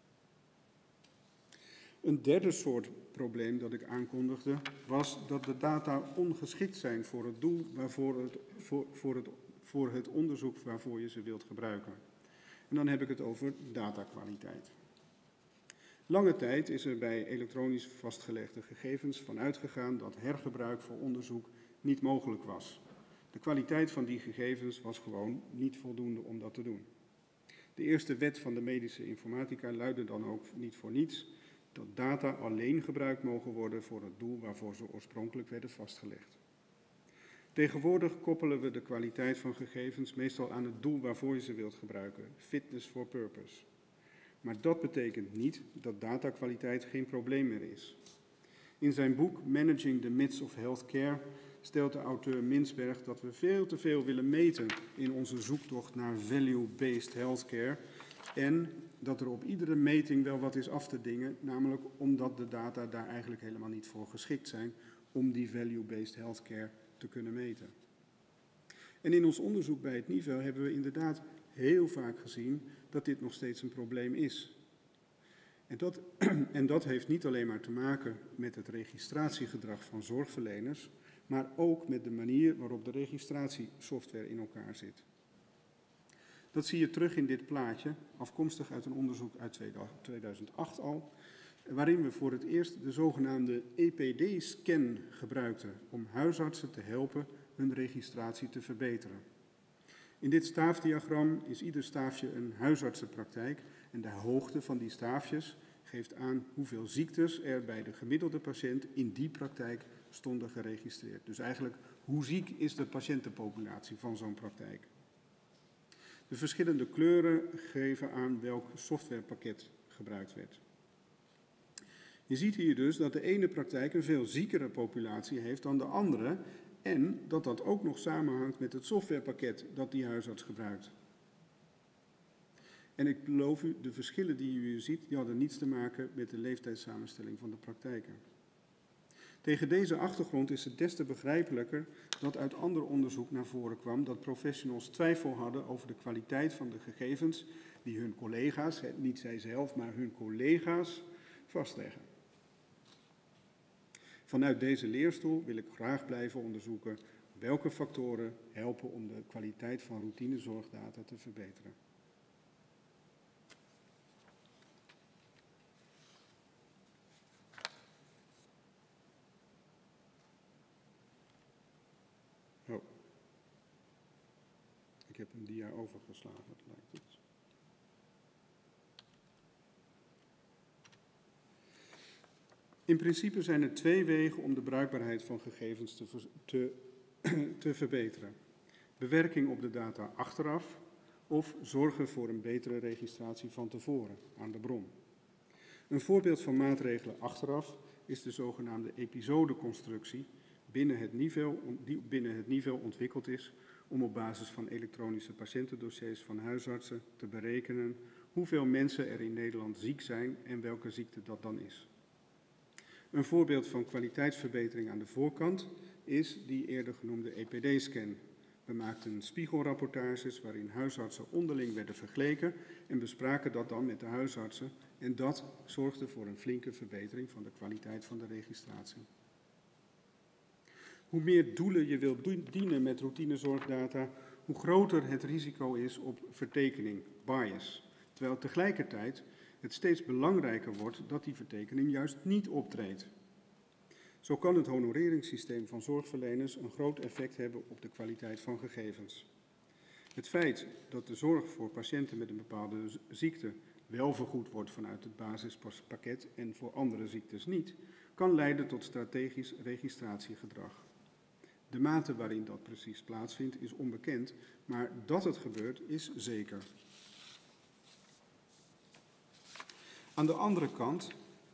Een derde soort probleem dat ik aankondigde was dat de data ongeschikt zijn voor het doel waarvoor het, voor, voor het, voor het onderzoek waarvoor je ze wilt gebruiken. En dan heb ik het over datakwaliteit. Lange tijd is er bij elektronisch vastgelegde gegevens van uitgegaan dat hergebruik voor onderzoek niet mogelijk was. De kwaliteit van die gegevens was gewoon niet voldoende om dat te doen. De eerste wet van de medische informatica luidde dan ook niet voor niets dat data alleen gebruikt mogen worden voor het doel waarvoor ze oorspronkelijk werden vastgelegd. Tegenwoordig koppelen we de kwaliteit van gegevens meestal aan het doel waarvoor je ze wilt gebruiken, fitness for purpose. Maar dat betekent niet dat datakwaliteit geen probleem meer is. In zijn boek Managing the Myths of Healthcare stelt de auteur Minsberg dat we veel te veel willen meten in onze zoektocht naar value-based healthcare en dat er op iedere meting wel wat is af te dingen, namelijk omdat de data daar eigenlijk helemaal niet voor geschikt zijn om die value-based healthcare te kunnen meten. En in ons onderzoek bij het N I V E L hebben we inderdaad heel vaak gezien dat dit nog steeds een probleem is. En dat, en dat heeft niet alleen maar te maken met het registratiegedrag van zorgverleners, maar ook met de manier waarop de registratiesoftware in elkaar zit. Dat zie je terug in dit plaatje, afkomstig uit een onderzoek uit tweeduizend acht al, waarin we voor het eerst de zogenaamde E P D-scan gebruikten om huisartsen te helpen hun registratie te verbeteren. In dit staafdiagram is ieder staafje een huisartsenpraktijk en de hoogte van die staafjes geeft aan hoeveel ziektes er bij de gemiddelde patiënt in die praktijk stonden geregistreerd. Dus eigenlijk, hoe ziek is de patiëntenpopulatie van zo'n praktijk? De verschillende kleuren geven aan welk softwarepakket gebruikt werd. Je ziet hier dus dat de ene praktijk een veel ziekere populatie heeft dan de andere en dat dat ook nog samenhangt met het softwarepakket dat die huisarts gebruikt. En ik beloof u, de verschillen die u hier ziet, die hadden niets te maken met de leeftijdssamenstelling van de praktijken. Tegen deze achtergrond is het des te begrijpelijker dat uit ander onderzoek naar voren kwam dat professionals twijfel hadden over de kwaliteit van de gegevens die hun collega's, niet zij zelf, maar hun collega's, vastleggen. Vanuit deze leerstoel wil ik graag blijven onderzoeken welke factoren helpen om de kwaliteit van routinezorgdata te verbeteren. Oh. Ik heb een dia overgeslagen, lijkt het. In principe zijn er twee wegen om de bruikbaarheid van gegevens te, te, te verbeteren. Bewerking op de data achteraf of zorgen voor een betere registratie van tevoren aan de bron. Een voorbeeld van maatregelen achteraf is de zogenaamde episodeconstructie binnen het N I V E L, die binnen het N I V E L ontwikkeld is om op basis van elektronische patiëntendossiers van huisartsen te berekenen hoeveel mensen er in Nederland ziek zijn en welke ziekte dat dan is. Een voorbeeld van kwaliteitsverbetering aan de voorkant is die eerder genoemde E P D-scan. We maakten spiegelrapportages waarin huisartsen onderling werden vergeleken en bespraken dat dan met de huisartsen en dat zorgde voor een flinke verbetering van de kwaliteit van de registratie. Hoe meer doelen je wilt dienen met routinezorgdata, hoe groter het risico is op vertekening, bias, terwijl tegelijkertijd het steeds belangrijker wordt dat die vertekening juist niet optreedt. Zo kan het honoreringssysteem van zorgverleners een groot effect hebben op de kwaliteit van gegevens. Het feit dat de zorg voor patiënten met een bepaalde ziekte wel vergoed wordt vanuit het basispakket en voor andere ziektes niet, kan leiden tot strategisch registratiegedrag. De mate waarin dat precies plaatsvindt is onbekend, maar dat het gebeurt is zeker. Aan de andere kant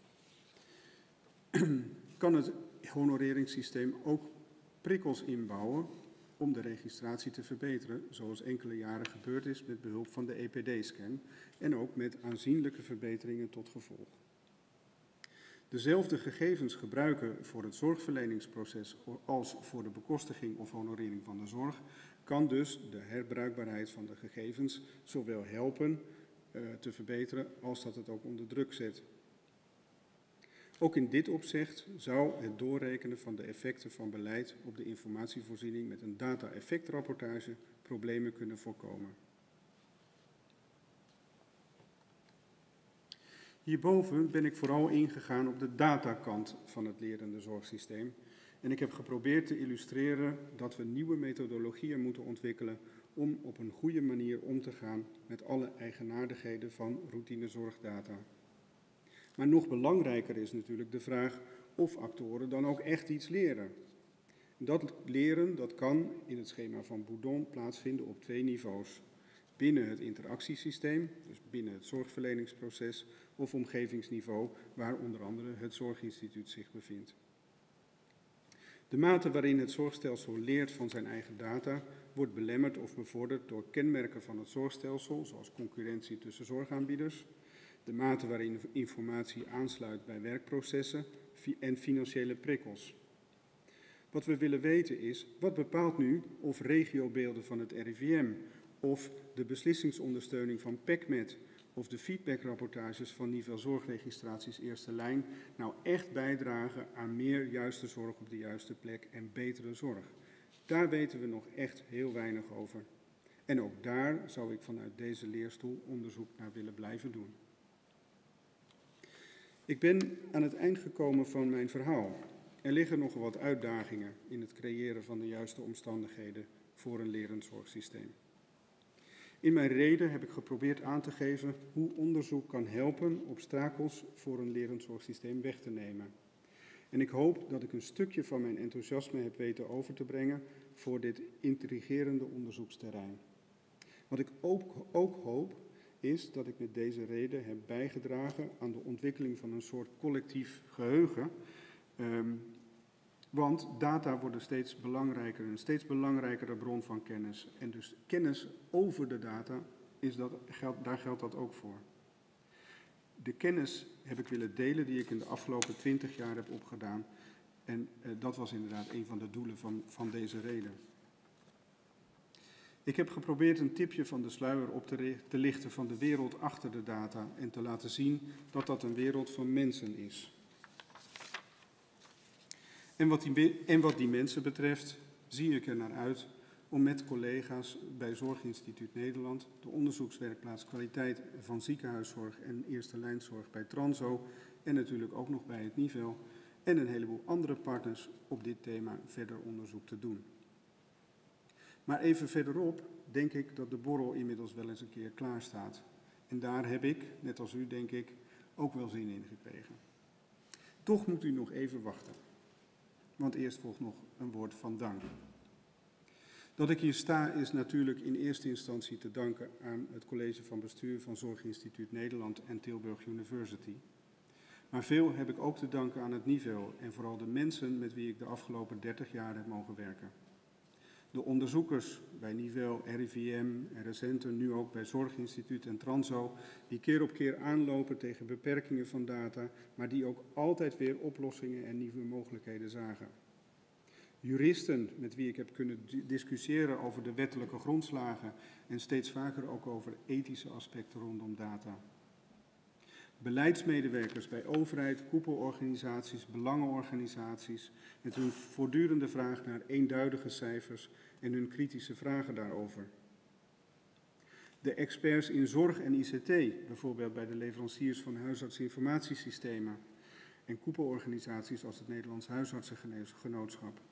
kan het honoreringssysteem ook prikkels inbouwen om de registratie te verbeteren, zoals enkele jaren gebeurd is met behulp van de E P D-scan en ook met aanzienlijke verbeteringen tot gevolg. Dezelfde gegevens gebruiken voor het zorgverleningsproces als voor de bekostiging of honorering van de zorg kan dus de herbruikbaarheid van de gegevens zowel helpen uh, te verbeteren als dat het ook onder druk zet. Ook in dit opzicht zou het doorrekenen van de effecten van beleid op de informatievoorziening met een data-effectrapportage problemen kunnen voorkomen. Hierboven ben ik vooral ingegaan op de datakant van het lerende zorgsysteem en ik heb geprobeerd te illustreren dat we nieuwe methodologieën moeten ontwikkelen om op een goede manier om te gaan met alle eigenaardigheden van routinezorgdata. Maar nog belangrijker is natuurlijk de vraag of actoren dan ook echt iets leren. Dat leren dat kan in het schema van Boudon plaatsvinden op twee niveaus. Binnen het interactiesysteem, dus binnen het zorgverleningsproces, of omgevingsniveau, waar onder andere het Zorginstituut zich bevindt. De mate waarin het zorgstelsel leert van zijn eigen data wordt belemmerd of bevorderd door kenmerken van het zorgstelsel, zoals concurrentie tussen zorgaanbieders, de mate waarin informatie aansluit bij werkprocessen en financiële prikkels. Wat we willen weten is, wat bepaalt nu of regiobeelden van het R I V M of de beslissingsondersteuning van P E C M E D of de feedbackrapportages van Nivel Zorgregistraties Eerste Lijn nou echt bijdragen aan meer juiste zorg op de juiste plek en betere zorg? Daar weten we nog echt heel weinig over. En ook daar zou ik vanuit deze leerstoel onderzoek naar willen blijven doen. Ik ben aan het eind gekomen van mijn verhaal. Er liggen nog wat uitdagingen in het creëren van de juiste omstandigheden voor een lerend zorgsysteem. In mijn reden heb ik geprobeerd aan te geven hoe onderzoek kan helpen obstakels voor een lerend zorgsysteem weg te nemen. En ik hoop dat ik een stukje van mijn enthousiasme heb weten over te brengen voor dit intrigerende onderzoeksterrein. Wat ik ook, ook hoop is dat ik met deze reden heb bijgedragen aan de ontwikkeling van een soort collectief geheugen. Um, want data worden steeds belangrijker, een steeds belangrijkere bron van kennis. En dus kennis over de data, is dat, geldt, daar geldt dat ook voor. De kennis heb ik willen delen die ik in de afgelopen twintig jaar heb opgedaan. En uh, dat was inderdaad een van de doelen van, van deze reden. Ik heb geprobeerd een tipje van de sluier op te, te lichten van de wereld achter de data en te laten zien dat dat een wereld van mensen is. En wat die, en wat die mensen betreft, zie ik er naar uit om met collega's bij Zorginstituut Nederland, de onderzoekswerkplaats kwaliteit van ziekenhuiszorg en eerste lijnzorg bij Transo en natuurlijk ook nog bij het Nivel en een heleboel andere partners op dit thema verder onderzoek te doen. Maar even verderop denk ik dat de borrel inmiddels wel eens een keer klaar staat. En daar heb ik, net als u denk ik, ook wel zin in gekregen. Toch moet u nog even wachten. Want eerst volgt nog een woord van dank. Dat ik hier sta is natuurlijk in eerste instantie te danken aan het college van bestuur van Zorginstituut Nederland en Tilburg University. Maar veel heb ik ook te danken aan het Nivel en vooral de mensen met wie ik de afgelopen dertig jaar heb mogen werken. De onderzoekers bij Nivel, R I V M en recenter nu ook bij Zorginstituut en Transo, die keer op keer aanlopen tegen beperkingen van data, maar die ook altijd weer oplossingen en nieuwe mogelijkheden zagen. Juristen met wie ik heb kunnen discussiëren over de wettelijke grondslagen en steeds vaker ook over ethische aspecten rondom data. Beleidsmedewerkers bij overheid, koepelorganisaties, belangenorganisaties met hun voortdurende vraag naar eenduidige cijfers en hun kritische vragen daarover. De experts in zorg en I C T, bijvoorbeeld bij de leveranciers van huisartsinformatiesystemen en koepelorganisaties als het Nederlands Huisartsengenootschap.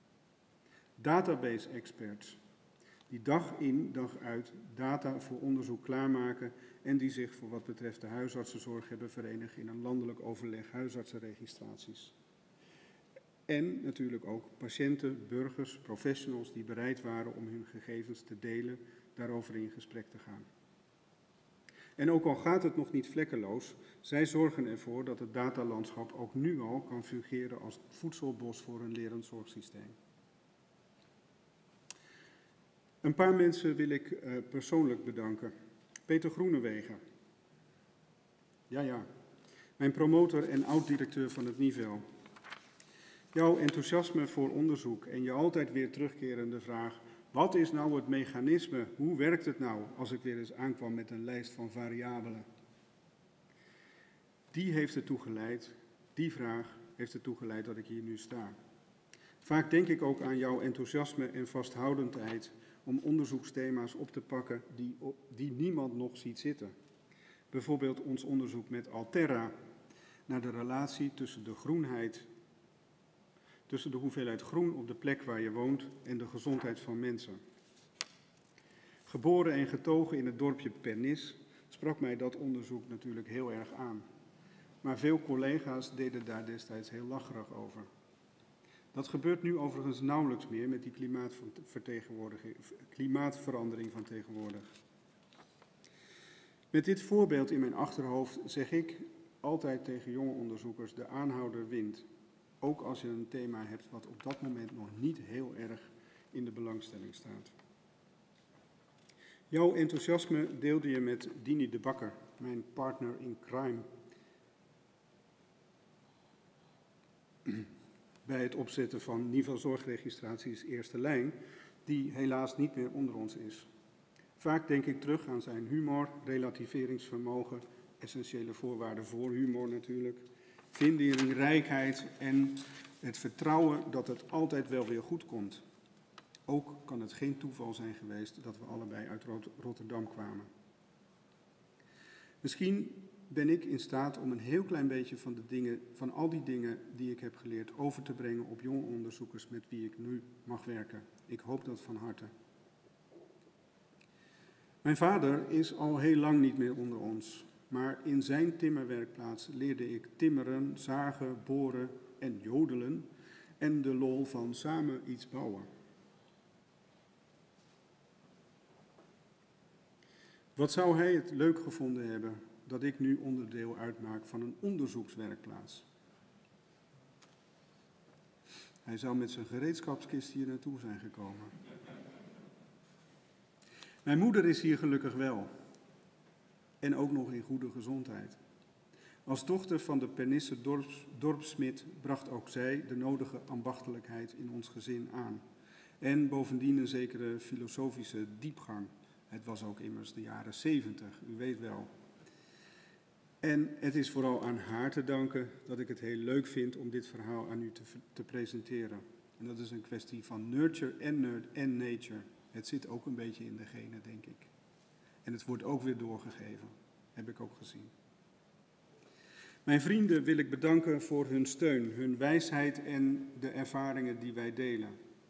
Database experts, die dag in, dag uit data voor onderzoek klaarmaken en die zich voor wat betreft de huisartsenzorg hebben verenigd in een landelijk overleg huisartsenregistraties. En natuurlijk ook patiënten, burgers, professionals die bereid waren om hun gegevens te delen, daarover in gesprek te gaan. En ook al gaat het nog niet vlekkeloos, zij zorgen ervoor dat het datalandschap ook nu al kan fungeren als voedselbos voor een lerend zorgsysteem. Een paar mensen wil ik uh, persoonlijk bedanken. Peter Groenewegen. Ja, ja. Mijn promotor en oud-directeur van het Nivel. Jouw enthousiasme voor onderzoek en je altijd weer terugkerende vraag: wat is nou het mechanisme? Hoe werkt het nou als ik weer eens aankwam met een lijst van variabelen? Die heeft ertoe geleid, die vraag heeft ertoe geleid dat ik hier nu sta. Vaak denk ik ook aan jouw enthousiasme en vasthoudendheid om onderzoeksthema's op te pakken die, die niemand nog ziet zitten. Bijvoorbeeld ons onderzoek met Alterra naar de relatie tussen de groenheid, tussen de hoeveelheid groen op de plek waar je woont en de gezondheid van mensen. Geboren en getogen in het dorpje Pernis sprak mij dat onderzoek natuurlijk heel erg aan. Maar veel collega's deden daar destijds heel lacherig over. Dat gebeurt nu overigens nauwelijks meer met die klimaatvertegenwoordiging, klimaatverandering van tegenwoordig. Met dit voorbeeld in mijn achterhoofd zeg ik altijd tegen jonge onderzoekers, de aanhouder wint. Ook als je een thema hebt wat op dat moment nog niet heel erg in de belangstelling staat. Jouw enthousiasme deelde je met Dini de Bakker, mijn partner in crime, bij het opzetten van niveauzorgregistraties eerste lijn, die helaas niet meer onder ons is. Vaak denk ik terug aan zijn humor, relativeringsvermogen, essentiële voorwaarden voor humor natuurlijk, vindingrijkheid en het vertrouwen dat het altijd wel weer goed komt. Ook kan het geen toeval zijn geweest dat we allebei uit Rotterdam kwamen. Misschien ben ik in staat om een heel klein beetje van, de dingen, van al die dingen die ik heb geleerd over te brengen op jonge onderzoekers met wie ik nu mag werken. Ik hoop dat van harte. Mijn vader is al heel lang niet meer onder ons, maar in zijn timmerwerkplaats leerde ik timmeren, zagen, boren en jodelen en de lol van samen iets bouwen. Wat zou hij het leuk gevonden hebben dat ik nu onderdeel uitmaak van een onderzoekswerkplaats? Hij zou met zijn gereedschapskist hier naartoe zijn gekomen. Mijn moeder is hier gelukkig wel. En ook nog in goede gezondheid. Als dochter van de Pernisse dorps, dorpssmid bracht ook zij de nodige ambachtelijkheid in ons gezin aan. En bovendien een zekere filosofische diepgang. Het was ook immers de jaren zeventig, u weet wel. En het is vooral aan haar te danken dat ik het heel leuk vind om dit verhaal aan u te, te presenteren. En dat is een kwestie van nurture en nerd en nature. Het zit ook een beetje in de genen, denk ik. En het wordt ook weer doorgegeven, heb ik ook gezien. Mijn vrienden wil ik bedanken voor hun steun, hun wijsheid en de ervaringen die wij delen.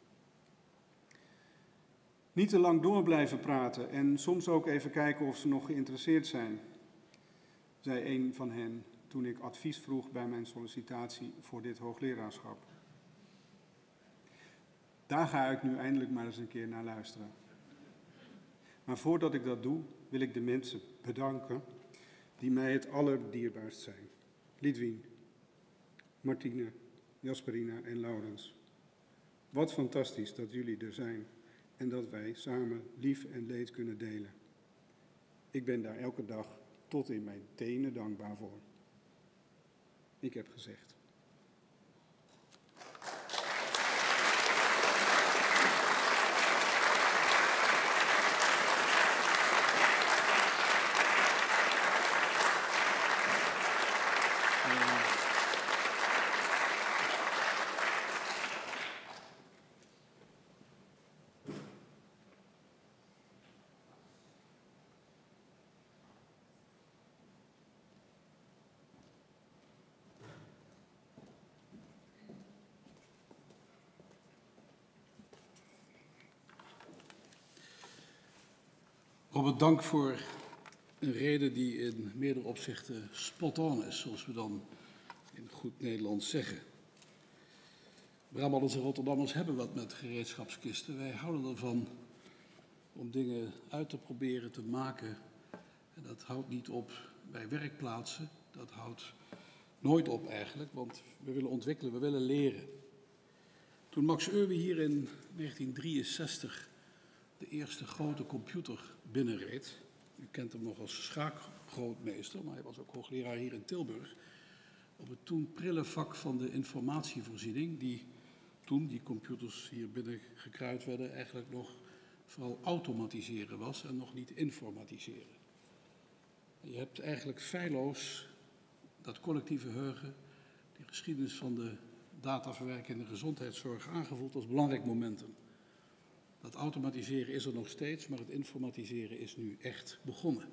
Niet te lang door blijven praten en soms ook even kijken of ze nog geïnteresseerd zijn, zei een van hen toen ik advies vroeg bij mijn sollicitatie voor dit hoogleraarschap. Daar ga ik nu eindelijk maar eens een keer naar luisteren. Maar voordat ik dat doe, wil ik de mensen bedanken die mij het allerdierbaarst zijn. Lidwien, Martine, Jasperina en Laurens. Wat fantastisch dat jullie er zijn en dat wij samen lief en leed kunnen delen. Ik ben daar elke dag tot in mijn tenen dankbaar voor. Ik heb gezegd. Robert, dank voor een reden die in meerdere opzichten spot on is, zoals we dan in goed Nederlands zeggen. Brabanders en Rotterdammers hebben wat met gereedschapskisten. Wij houden ervan om dingen uit te proberen te maken. En dat houdt niet op bij werkplaatsen, dat houdt nooit op eigenlijk, want we willen ontwikkelen, we willen leren. Toen Max Euwe hier in negentien drieënzestig de eerste grote computer binnenreed, u kent hem nog als schaakgrootmeester, maar hij was ook hoogleraar hier in Tilburg, op het toen prille vak van de informatievoorziening, die toen die computers hier binnen gekruid werden, eigenlijk nog vooral automatiseren was en nog niet informatiseren. Je hebt eigenlijk feilloos dat collectieve geheugen, de geschiedenis van de dataverwerking in de gezondheidszorg aangevoeld als belangrijk momentum. Dat automatiseren is er nog steeds, maar het informatiseren is nu echt begonnen.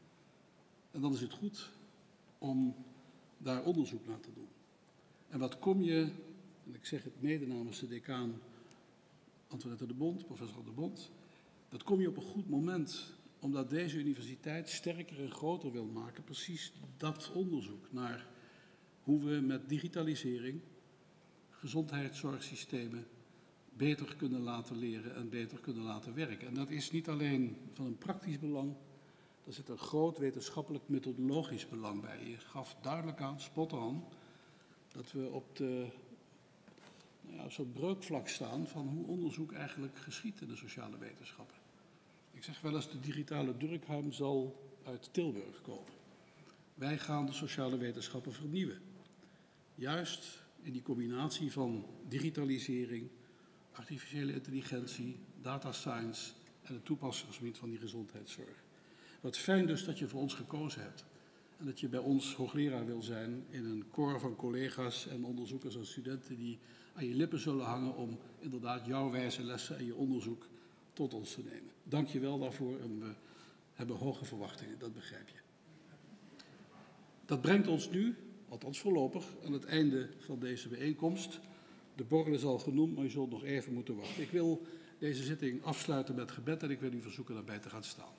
En dan is het goed om daar onderzoek naar te doen. En wat kom je, en ik zeg het mede namens de decaan Antoinette de Bond, professor de Bond, dat kom je op een goed moment, omdat deze universiteit sterker en groter wil maken, precies dat onderzoek naar hoe we met digitalisering gezondheidszorgsystemen beter kunnen laten leren en beter kunnen laten werken. En dat is niet alleen van een praktisch belang, er zit een groot wetenschappelijk methodologisch belang bij. Je gaf duidelijk aan, spot on, dat we op de nou ja, zo'n breukvlak staan van hoe onderzoek eigenlijk geschiet in de sociale wetenschappen. Ik zeg wel eens, de digitale Durkheim zal uit Tilburg komen. Wij gaan de sociale wetenschappen vernieuwen. Juist in die combinatie van digitalisering, artificiële intelligentie, data science en het toepassingsgebied van die gezondheidszorg. Wat fijn dus dat je voor ons gekozen hebt. En dat je bij ons hoogleraar wil zijn in een koor van collega's en onderzoekers en studenten die aan je lippen zullen hangen om inderdaad jouw wijze lessen en je onderzoek tot ons te nemen. Dank je wel daarvoor en we hebben hoge verwachtingen, dat begrijp je. Dat brengt ons nu, althans voorlopig, aan het einde van deze bijeenkomst. De borrel is al genoemd, maar u zult nog even moeten wachten. Ik wil deze zitting afsluiten met gebed en ik wil u verzoeken daarbij te gaan staan.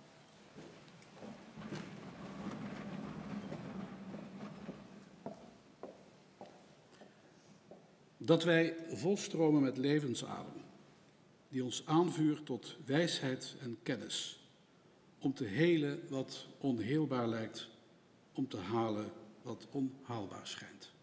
Dat wij volstromen met levensadem, die ons aanvuurt tot wijsheid en kennis, om te helen wat onheelbaar lijkt, om te halen wat onhaalbaar schijnt.